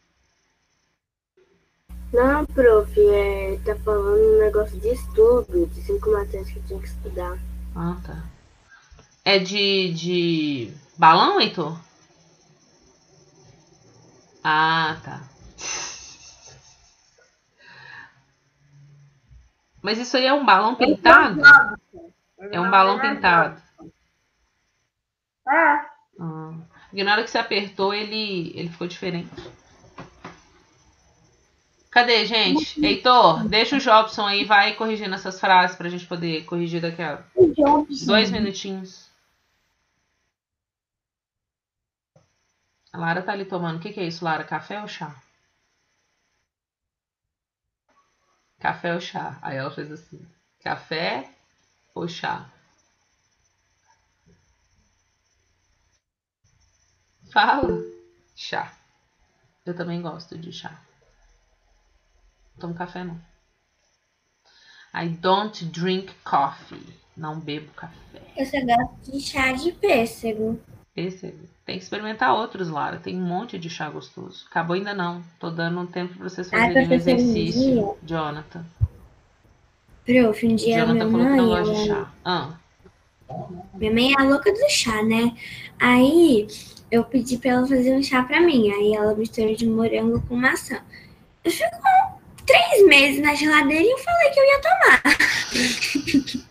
Não, prof, é, tá falando um negócio de estudo, de cinco matérias que eu tinha que estudar. Ah, tá. É de, de balão, Heitor? Ah, tá. Mas isso aí é um balão pintado? É um balão pintado. É. Ah. E na hora que você apertou, ele, ele ficou diferente. Cadê, gente? Heitor, deixa o Jobson aí, vai corrigindo essas frases pra gente poder corrigir daqui a dois minutinhos. A Lara tá ali tomando. O que, que é isso, Lara? Café ou chá? Café ou chá? Aí ela fez assim. Café ou chá? Fala. Chá. Eu também gosto de chá. Não tomo café, não. I don't drink coffee. Não bebo café. Eu só gosto de chá de pêssego. Pêssego. Tem que experimentar outros, Lara. Tem um monte de chá gostoso. Acabou ainda não. Tô dando um tempo pra vocês fazerem um exercício, Jonathan. Prof, um dia Jonathan minha falou que não mãe, gosta de ela, chá. Ah. minha mãe é a louca do chá, né? Aí eu pedi pra ela fazer um chá pra mim. Aí ela misturou de morango com maçã. Eu ficou três meses na geladeira e eu falei que eu ia tomar.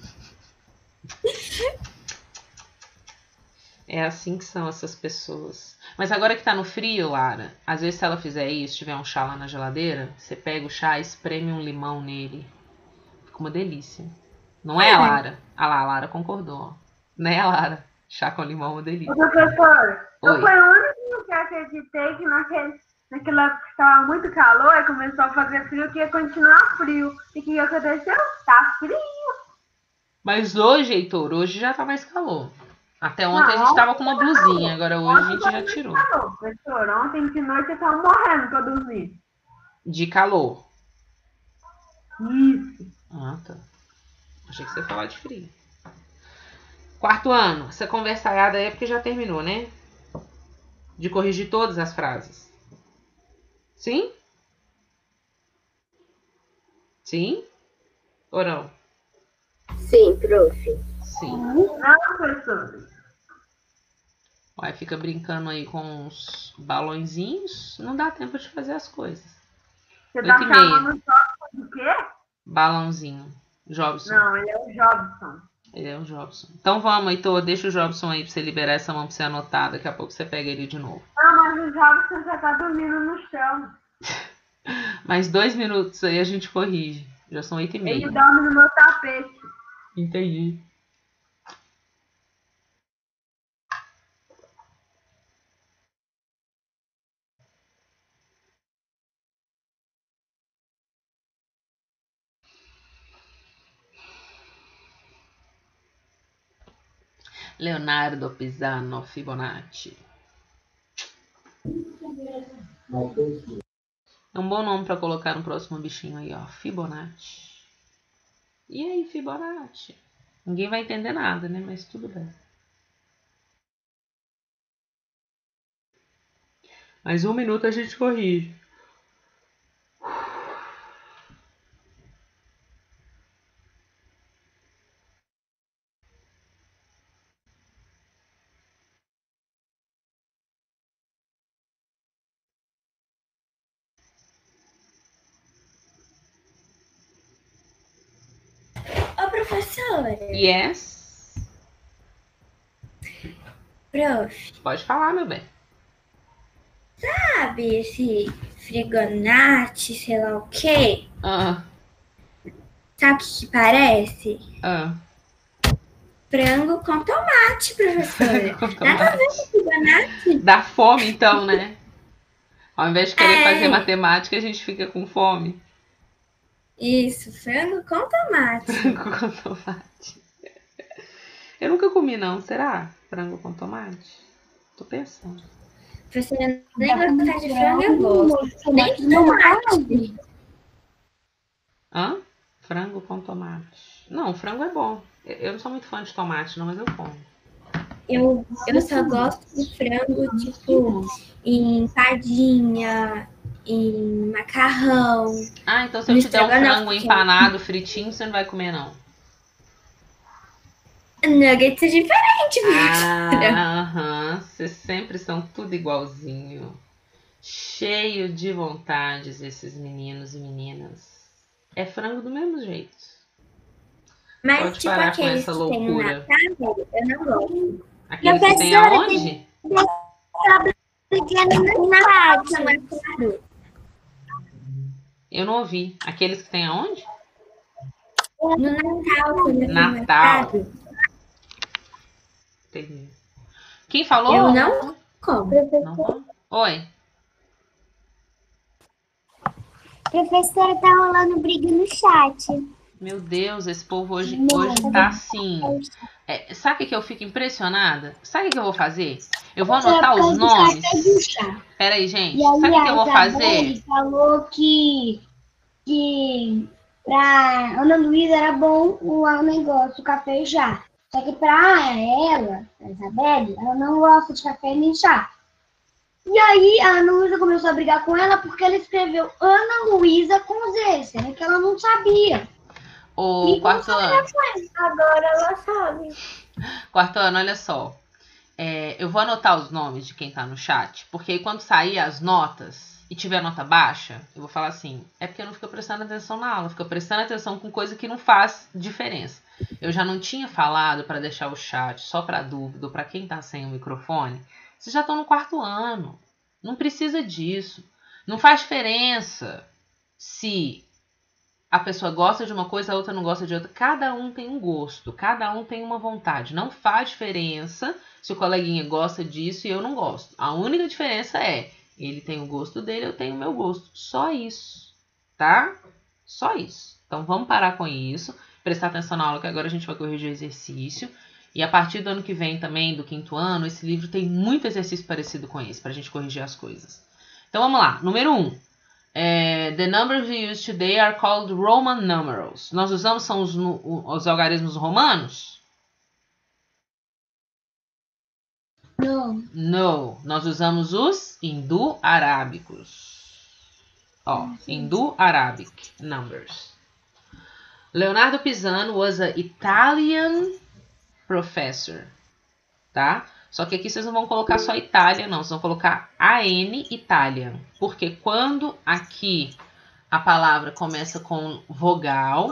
É assim que são essas pessoas. Mas agora que tá no frio, Lara, às vezes se ela fizer isso, tiver um chá lá na geladeira, você pega o chá e espreme um limão nele. Fica uma delícia. Não é, Lara? Ah lá, a Lara concordou. Né, Lara? Chá com limão é uma delícia. Ô, professor, eu Oi. fui o único que acreditei que naquele, naquela época que estava muito calor e começou a fazer frio, que ia continuar frio. E o que aconteceu? Tá frio. Mas hoje, Heitor, hoje já tá mais calor. Até ontem a Não, gente tava com uma blusinha, agora hoje a gente já Ontem tirou. calor, professor. Ontem de noite eu tava morrendo pra dormir. De calor. Isso. Ah, tá. Achei que você ia falar de frio. Quarto ano, essa conversaiada aí é porque já terminou, né? De corrigir todas as frases. Sim? Sim? Ou não? Sim, prof. Sim. Não, professor. Aí fica brincando aí com os balõezinhos, não dá tempo de fazer as coisas. Você tá Oito e meia. chamando só do quê? Balãozinho. Jobson. Não, ele é o Jobson. Ele é o Jobson. Então vamos, Heitor, deixa o Jobson aí pra você liberar essa mão pra você anotar. Daqui a pouco você pega ele de novo. Não, mas o Jobson já tá dormindo no chão. Mais dois minutos aí a gente corrige. Já são oito e meia. Ele dorme no meu tapete. Entendi. Leonardo Pisano Fibonacci. É um bom nome para colocar no próximo bichinho aí, ó. Fibonacci. E aí, Fibonacci? Ninguém vai entender nada, né? Mas tudo bem. Mais um minuto a gente corrige. Ô, professora. Yes? Prof, Pode falar, meu bem. sabe esse frigonate, sei lá o quê? Ah, Sabe o que, que parece? ah. Frango com tomate, professora. Nada a ver com frigonate. Dá fome, então, né? Ao invés de querer É. fazer matemática, a gente fica com fome. Isso, frango com tomate. Frango com tomate. Eu nunca comi, não. Será? Frango com tomate? Tô pensando. Professora, nem gostar de frango eu gosto. Nem de tomate. Hã? Frango com tomate. Não, frango é bom. Eu não sou muito fã de tomate, não, mas eu como. Eu, eu só gosto de frango, tipo, em sardinha, em macarrão. Ah, então se eu No te der um estrogonofe, frango que é- empanado, fritinho, você não vai comer, não. Nuggets é diferente, Ah, professora. aham. Vocês sempre são tudo igualzinho. Cheio de vontades, esses meninos e meninas. É frango do mesmo jeito. Mas, Pode tipo, parar com aqueles essa que tem no loucura. Natal, eu não gosto. Aqueles que tem Professora, aonde? Brigando na rádio. Eu não ouvi. Aqueles que tem aonde? No Natal, quando eu fui no Natal. mercado, Entendi. Quem falou? eu não como. Não. Oi. Professora, tá rolando briga no chat. Meu Deus, esse povo hoje, hoje tá assim. É, sabe o que que eu fico impressionada? Sabe o que eu vou fazer? Eu vou anotar os nomes. Pera aí, gente. E aí Sabe o que eu vou a fazer? Isabelle falou que, que pra Ana Luísa era bom o, o negócio, o café e chá. Só que pra ela, a Isabelle, ela não gosta de café nem chá. E aí a Ana Luísa começou a brigar com ela porque ela escreveu Ana Luísa com Z, sendo que ela não sabia. Ô, E quarto ano. Agora ela sabe. Quarto ano, olha só. É, eu vou anotar os nomes de quem tá no chat, porque aí quando sair as notas e tiver nota baixa, eu vou falar assim, é porque eu não fico prestando atenção na aula, fico prestando atenção com coisa que não faz diferença. Eu já não tinha falado para deixar o chat só para dúvida, para quem tá sem o microfone. Vocês já estão no quarto ano. Não precisa disso. Não faz diferença se a pessoa gosta de uma coisa, a outra não gosta de outra. Cada um tem um gosto, cada um tem uma vontade. Não faz diferença se o coleguinha gosta disso e eu não gosto. A única diferença é, ele tem o gosto dele, eu tenho o meu gosto. Só isso, tá? Só isso. Então vamos parar com isso, prestar atenção na aula que agora a gente vai corrigir o exercício. E a partir do ano que vem também, do quinto ano, esse livro tem muito exercício parecido com esse, pra gente corrigir as coisas. Então vamos lá. Número um. É, the numbers we use today are called Roman numerals. Nós usamos são os, os algarismos romanos? Não. No. Nós usamos os hindu-arábicos. Ó, hindu-arabic numbers. Leonardo Pisano was an Italian professor, tá? Só que aqui vocês não vão colocar só Itália, não. Vocês vão colocar A N Italian. Porque quando aqui a palavra começa com vogal,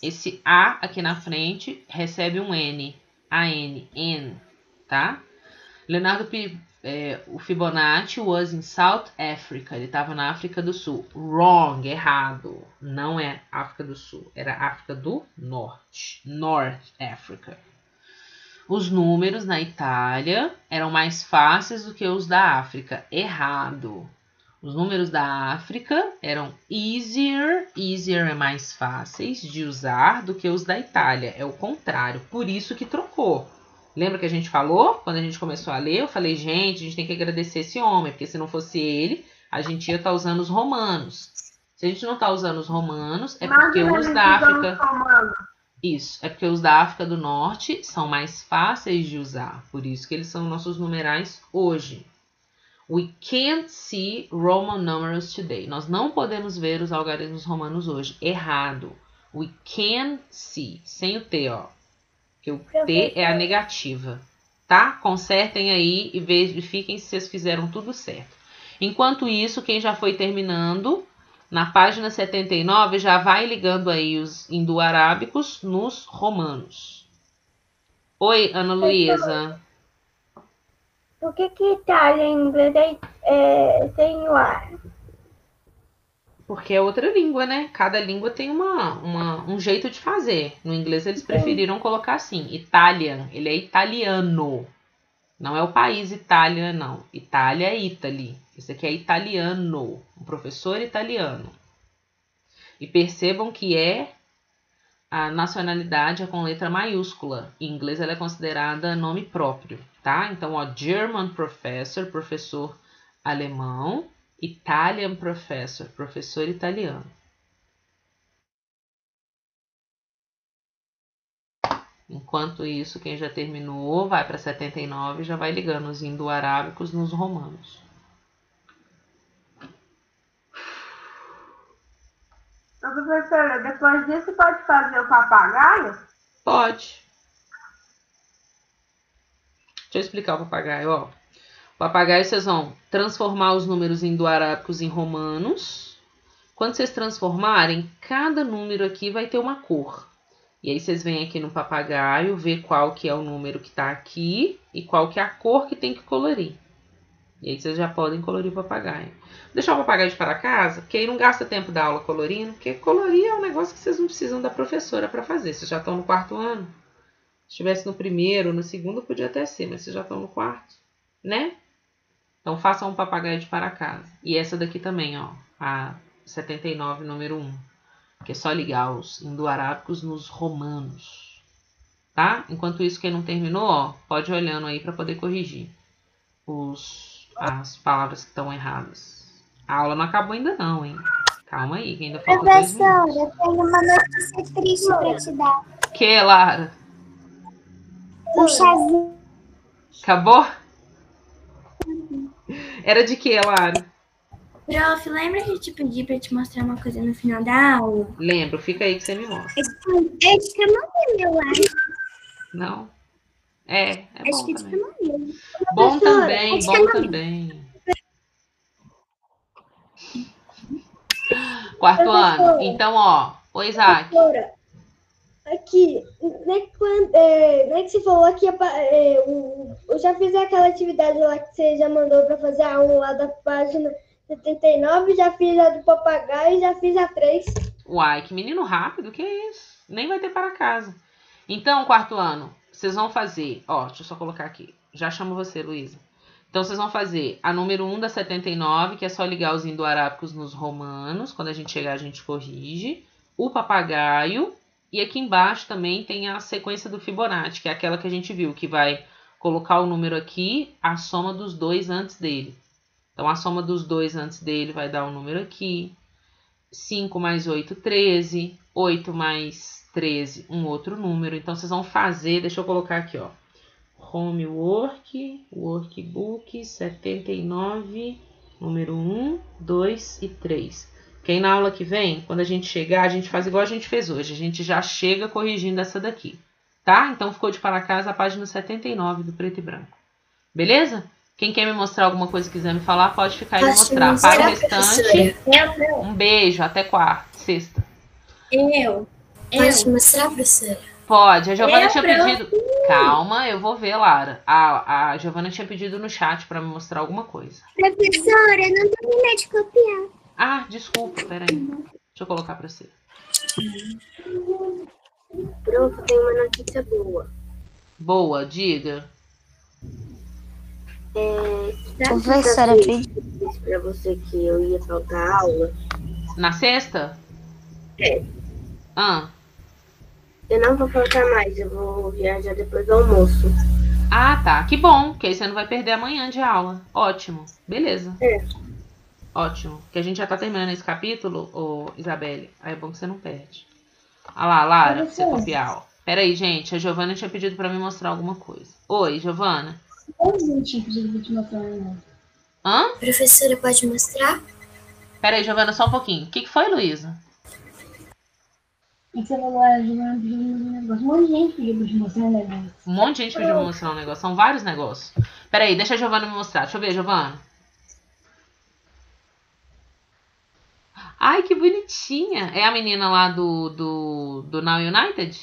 esse A aqui na frente recebe um N. A N, N, tá? Leonardo P, é, o Fibonacci was in South Africa. Ele estava na África do Sul. Wrong, errado. Não é África do Sul. Era África do Norte. North Africa. Os números na Itália eram mais fáceis do que os da África. Errado. Os números da África eram easier. Easier é mais fáceis de usar do que os da Itália. É o contrário. Por isso que trocou. Lembra que a gente falou? Quando a gente começou a ler, eu falei, gente, a gente tem que agradecer esse homem, porque se não fosse ele, a gente ia estar usando os romanos. Se a gente não está usando os romanos, é porque os da África... Isso, é porque os da África do Norte são mais fáceis de usar. Por isso que eles são nossos numerais hoje. We can't see Roman numerals today. Nós não podemos ver os algarismos romanos hoje. Errado. We can see. Sem o T, ó. Porque o T é a negativa. Tá? Consertem aí e verifiquem se vocês fizeram tudo certo. Enquanto isso, quem já foi terminando, na página setenta e nove, já vai ligando aí os indo-arábicos nos romanos. Oi, Ana Luísa. Por que que Itália em inglês é, é sem o ar? Porque é outra língua, né? Cada língua tem uma, uma, um jeito de fazer. No inglês eles preferiram colocar assim, Italian. Ele é italiano. Não é o país Itália, não. Itália é Italy. Esse aqui é italiano. Um professor italiano. E percebam que é a nacionalidade é com letra maiúscula. Em inglês ela é considerada nome próprio, tá? Então, ó, German professor, professor alemão. Italian professor, professor italiano. Enquanto isso, quem já terminou, vai para setenta e nove e já vai ligando os indo-arábicos nos romanos. Então, professora, depois disso pode fazer o papagaio? Pode. Deixa eu explicar o papagaio, ó. O papagaio, vocês vão transformar os números indo-arábicos em romanos. Quando vocês transformarem, cada número aqui vai ter uma cor. E aí vocês vêm aqui no papagaio, ver qual que é o número que está aqui e qual que é a cor que tem que colorir. E aí vocês já podem colorir o papagaio. Vou deixar o papagaio de para casa, porque aí não gasta tempo da aula colorindo, porque colorir é um negócio que vocês não precisam da professora para fazer. Vocês já estão no quarto ano. Se estivesse no primeiro, no segundo, podia até ser, mas vocês já estão no quarto, né? Então, façam um papagaio de para casa. E essa daqui também, ó, a setenta e nove, número um. Que é só ligar os indo-arábicos nos romanos. Tá? Enquanto isso, quem não terminou, ó, pode ir olhando aí para poder corrigir os, as palavras que estão erradas. A aula não acabou ainda não, hein? Calma aí, que ainda falta dois minutos. Professora, eu tenho uma notícia triste para te dar. Que, Lara? O chazinho. Acabou? Era de que, Lara? Prof, lembra que eu te pedi pra te mostrar uma coisa no final da aula? Lembro, fica aí que você me mostra. Acho que eu não vi, eu acho. Não? É, é Acho bom que também. eu não vi. Bom também, acho que bom eu não vi. também. Quarto ano. Então, ó. Oi, Isaac. Professora, aqui, né, quando, é, né, que você falou que é, o, eu já fiz aquela atividade lá que você já mandou para fazer a um lá da página setenta e nove, já fiz a do papagaio e já fiz a três. Uai, que menino rápido, que isso? Nem vai ter para casa. Então, quarto ano, vocês vão fazer, ó, deixa eu só colocar aqui. Já chamo você, Luísa. Então, vocês vão fazer a número um da setenta e nove, que é só ligar os indo-arábicos nos romanos. Quando a gente chegar, a gente corrige. O papagaio. E aqui embaixo também tem a sequência do Fibonacci, que é aquela que a gente viu, que vai colocar o número aqui, a soma dos dois antes dele. Então, a soma dos dois antes dele vai dar um número aqui. cinco mais oito, treze. oito mais treze, um outro número. Então, vocês vão fazer, deixa eu colocar aqui, ó. Homework, workbook, setenta e nove, número um, dois e três. Quem na aula que vem, quando a gente chegar, a gente faz igual a gente fez hoje. A gente já chega corrigindo essa daqui, tá? Então, ficou de para casa a página setenta e nove do preto e branco. Beleza? Quem quer me mostrar alguma coisa e quiser me falar, pode ficar aí e mostrar. Para o restante, um beijo, até quarta, sexta. Eu. Pode te mostrar, professora? Pode. A Giovana Eu, tinha prof. pedido... Calma, eu vou ver, Lara. A, a Giovana tinha pedido no chat pra me mostrar alguma coisa. Professora, eu não terminei de copiar. Ah, desculpa, peraí. Deixa eu colocar pra você. Prof, tem uma notícia boa. Boa, diga. É, Professora, eu disse pra você que eu ia faltar aula. Na sexta? É. Ah. Eu não vou faltar mais, eu vou viajar depois do almoço. Ah, tá. Que bom, que aí você não vai perder amanhã de aula. Ótimo. Beleza. É. Ótimo. Que a gente já tá terminando esse capítulo, ô Isabelle. Aí é bom que você não perde. Ah lá, Lara, pra você copiar, ó. Pera aí, gente. A Giovana tinha pedido pra me mostrar alguma coisa. Oi, Giovana. Eu tinha pedido pra te mostrar um negócio. Hã? Professora, pode mostrar? Pera aí, Giovana, só um pouquinho. O que, que foi, Luísa? É que você falou, a Giovana pediu um negócio. Um monte de gente pediu pra te mostrar um negócio. Um monte de gente pediu pra me mostrar um negócio. São vários negócios. Pera aí, deixa a Giovana me mostrar. Deixa eu ver, Giovana. Ai, que bonitinha. É a menina lá do, do, do Now United?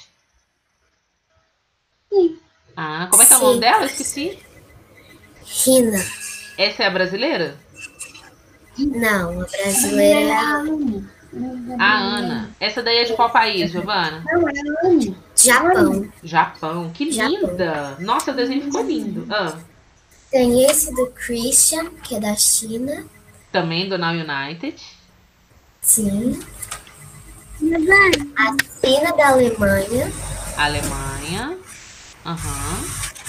Sim. Ah, como é que é o nome Sim. dela? Eu esqueci. Rina. Essa é a brasileira? Não, a brasileira é a A Ana. Essa daí é de qual país, Giovana? Não, é a Ana. Japão. Japão. Que linda. Nossa, o desenho ficou lindo. Ah, Tem esse do Christian, que é da China. também do Now United. Sim. A Sina da Alemanha. Alemanha. Aham.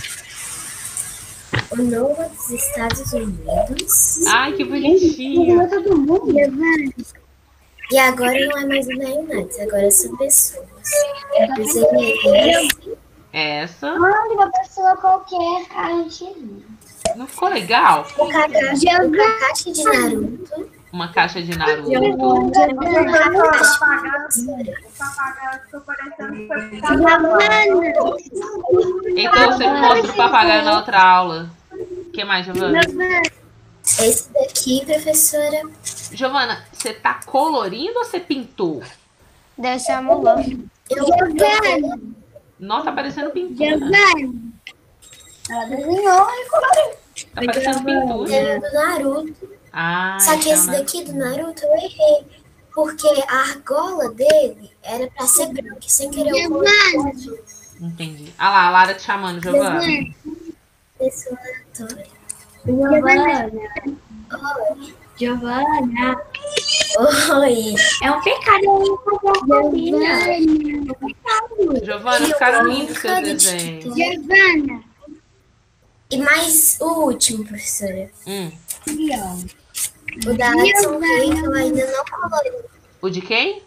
O Noah dos Estados Unidos. Ai, que bonitinho. Todo mundo. E agora não é mais o United, agora são pessoas. Desenhei Essa. Ah, uma pessoa qualquer. Ai, gente. Não ficou legal? o Kakashi, o Kakashi de Naruto. Uma caixa de Naruto. O papagaio ficou parecendo que foi picado. Então você me mostra o papagaio na outra aula. O que mais, Giovana? Esse daqui, professora, Giovana, você tá colorindo ou você pintou? Deve ser uma Mulan. eu Nossa, tá parecendo pintura. Ela desenhou e coloriu. Tá parecendo pintura. tenho do Naruto. Ah, Só que então, esse né? daqui do Naruto eu errei. Porque a argola dele era pra ser branca. e Sem querer eu coloquei Entendi. Ah lá, a Lara te chamando, Giovana. esse aleatório. Giovana. Oi. Giovana. Oi. É um pecado eu fazer a família. Giovana, ficaram lindos seus desenhos. Giovana. E mais o último, professora. Hum. O da Adson Rei, que eu ainda não colori. O de quem?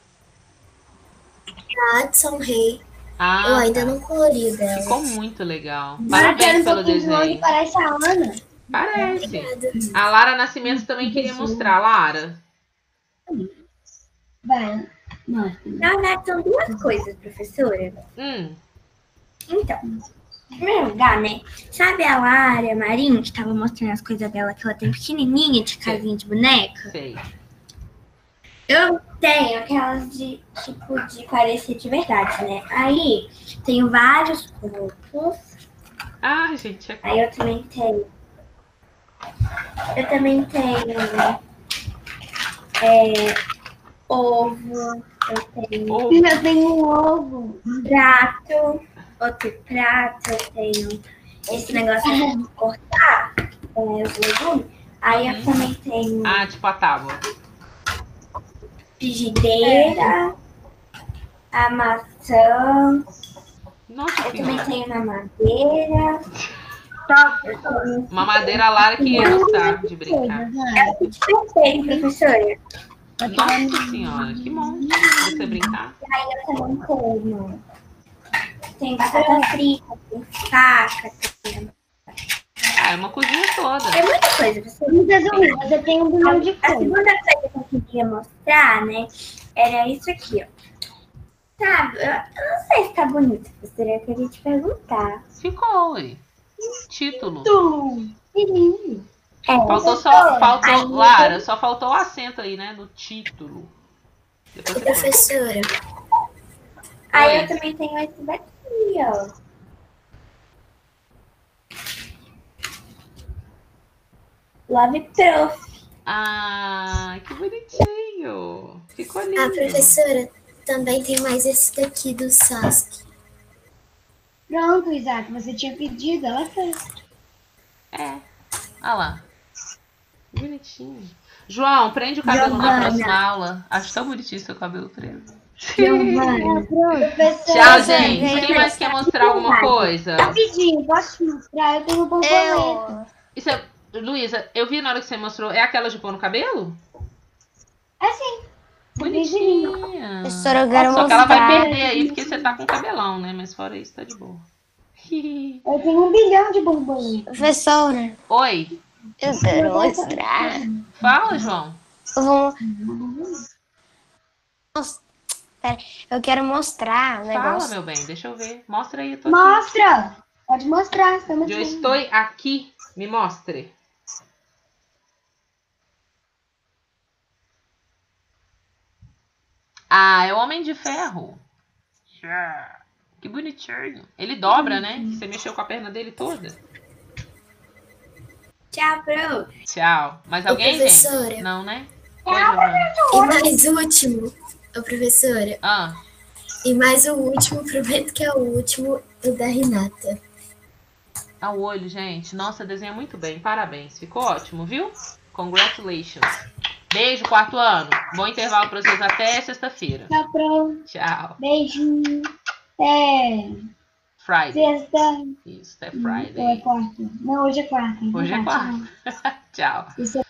Da Adson Rei, Ah, eu ainda tá. não colori o dela. Ficou muito legal. Ela Parabéns quer um pelo pouquinho de longe, desenho. parece a Ana. Parece. Obrigada. A Lara Nascimento também queria mostrar. Lara. Vai. Mostra. Na verdade, são duas coisas, professora. Hum. Então, em primeiro lugar, né? Sabe a Lara Marinho, que tava mostrando as coisas dela, que ela tem pequenininha de casinha de boneca? Sei. Eu tenho aquelas de, tipo, de parecer de verdade, né? Aí, tenho vários corpos. Ah, gente. É... Aí eu também tenho. Eu também tenho. É, ovo. Eu tenho Oh, Eu tenho um ovo. prato. Outro prato. Eu tenho esse negócio de cortar é, os legumes. Aí eu também tenho ah, tipo a tábua. frigideira. A maçã. Nossa Eu também senhora. tenho uma madeira. Tá, Eu tenho. Uma madeira a Lara que ia gostar de brincar. Perfeito, professora. Nossa senhora, que bom você brincar. Aí eu também como. Tem batata frita, tem faca, tem. Ah, é uma cozinha toda. Tem muita coisa, professora. Resumindo, você tem um bilhão de A coisas. segunda coisa que eu queria mostrar, né, era isso aqui, ó. Sabe, eu, eu não sei se tá bonito, professora, eu queria te perguntar. Ficou, aí. Título. É, Faltou só, faltou, Aí, Lara, só faltou o acento aí, né, no título. Depois você põe. professora, Aí Oi. eu também tenho esse daqui, ó. Love Prof. Ah, que bonitinho. Ficou lindo. A professora também tem mais esse daqui do Sasuke. Pronto, Isaac, você tinha pedido, ela fez. É. Olha lá. Que bonitinho. João, prende o cabelo na Giovana. próxima aula. Acho tão bonitinho seu cabelo preso. Giovana. Tchau, gente. Quem mais quer mostrar alguma coisa? Rapidinho, posso te mostrar? Eu tenho um borboleta. Eu... Isso é... Luísa, eu vi na hora que você mostrou. É aquela de pôr no cabelo? É sim. Bonitinha. Professora, eu quero Só que ela vai mostrar. perder aí porque você tá com cabelão, né? Mas fora isso, tá de boa. Eu tenho um bilhão de borboletas. Professora, Oi. eu quero mostrar. Fala, João. Eu vou... Mos- Pera, eu quero mostrar o Fala, negócio. meu bem. Deixa eu ver. Mostra aí. Eu tô aqui. Mostra! Pode mostrar, estamos Eu vendo. estou aqui. Me mostre. Ah, é o Homem de Ferro. Que bonitinho. Ele dobra, né? Você mexeu com a perna dele toda. Tchau, Prof. Tchau. Mais alguém, professora. gente? Não, né? Oi, Giovana. E mais o último, ô professora. Ah, E mais o último, prometo que é o último, o da Renata. ah, o olho, gente. Nossa, desenha muito bem. Parabéns. Ficou ótimo, viu? Congratulations. Beijo, quarto ano. Bom intervalo para vocês até sexta-feira. Tá pronto. Tchau. Beijinho. Até Friday. sexta. Isso, até Ou é Friday. quarta? Não, hoje é quarta. Hoje é quarta. Tchau. Isso é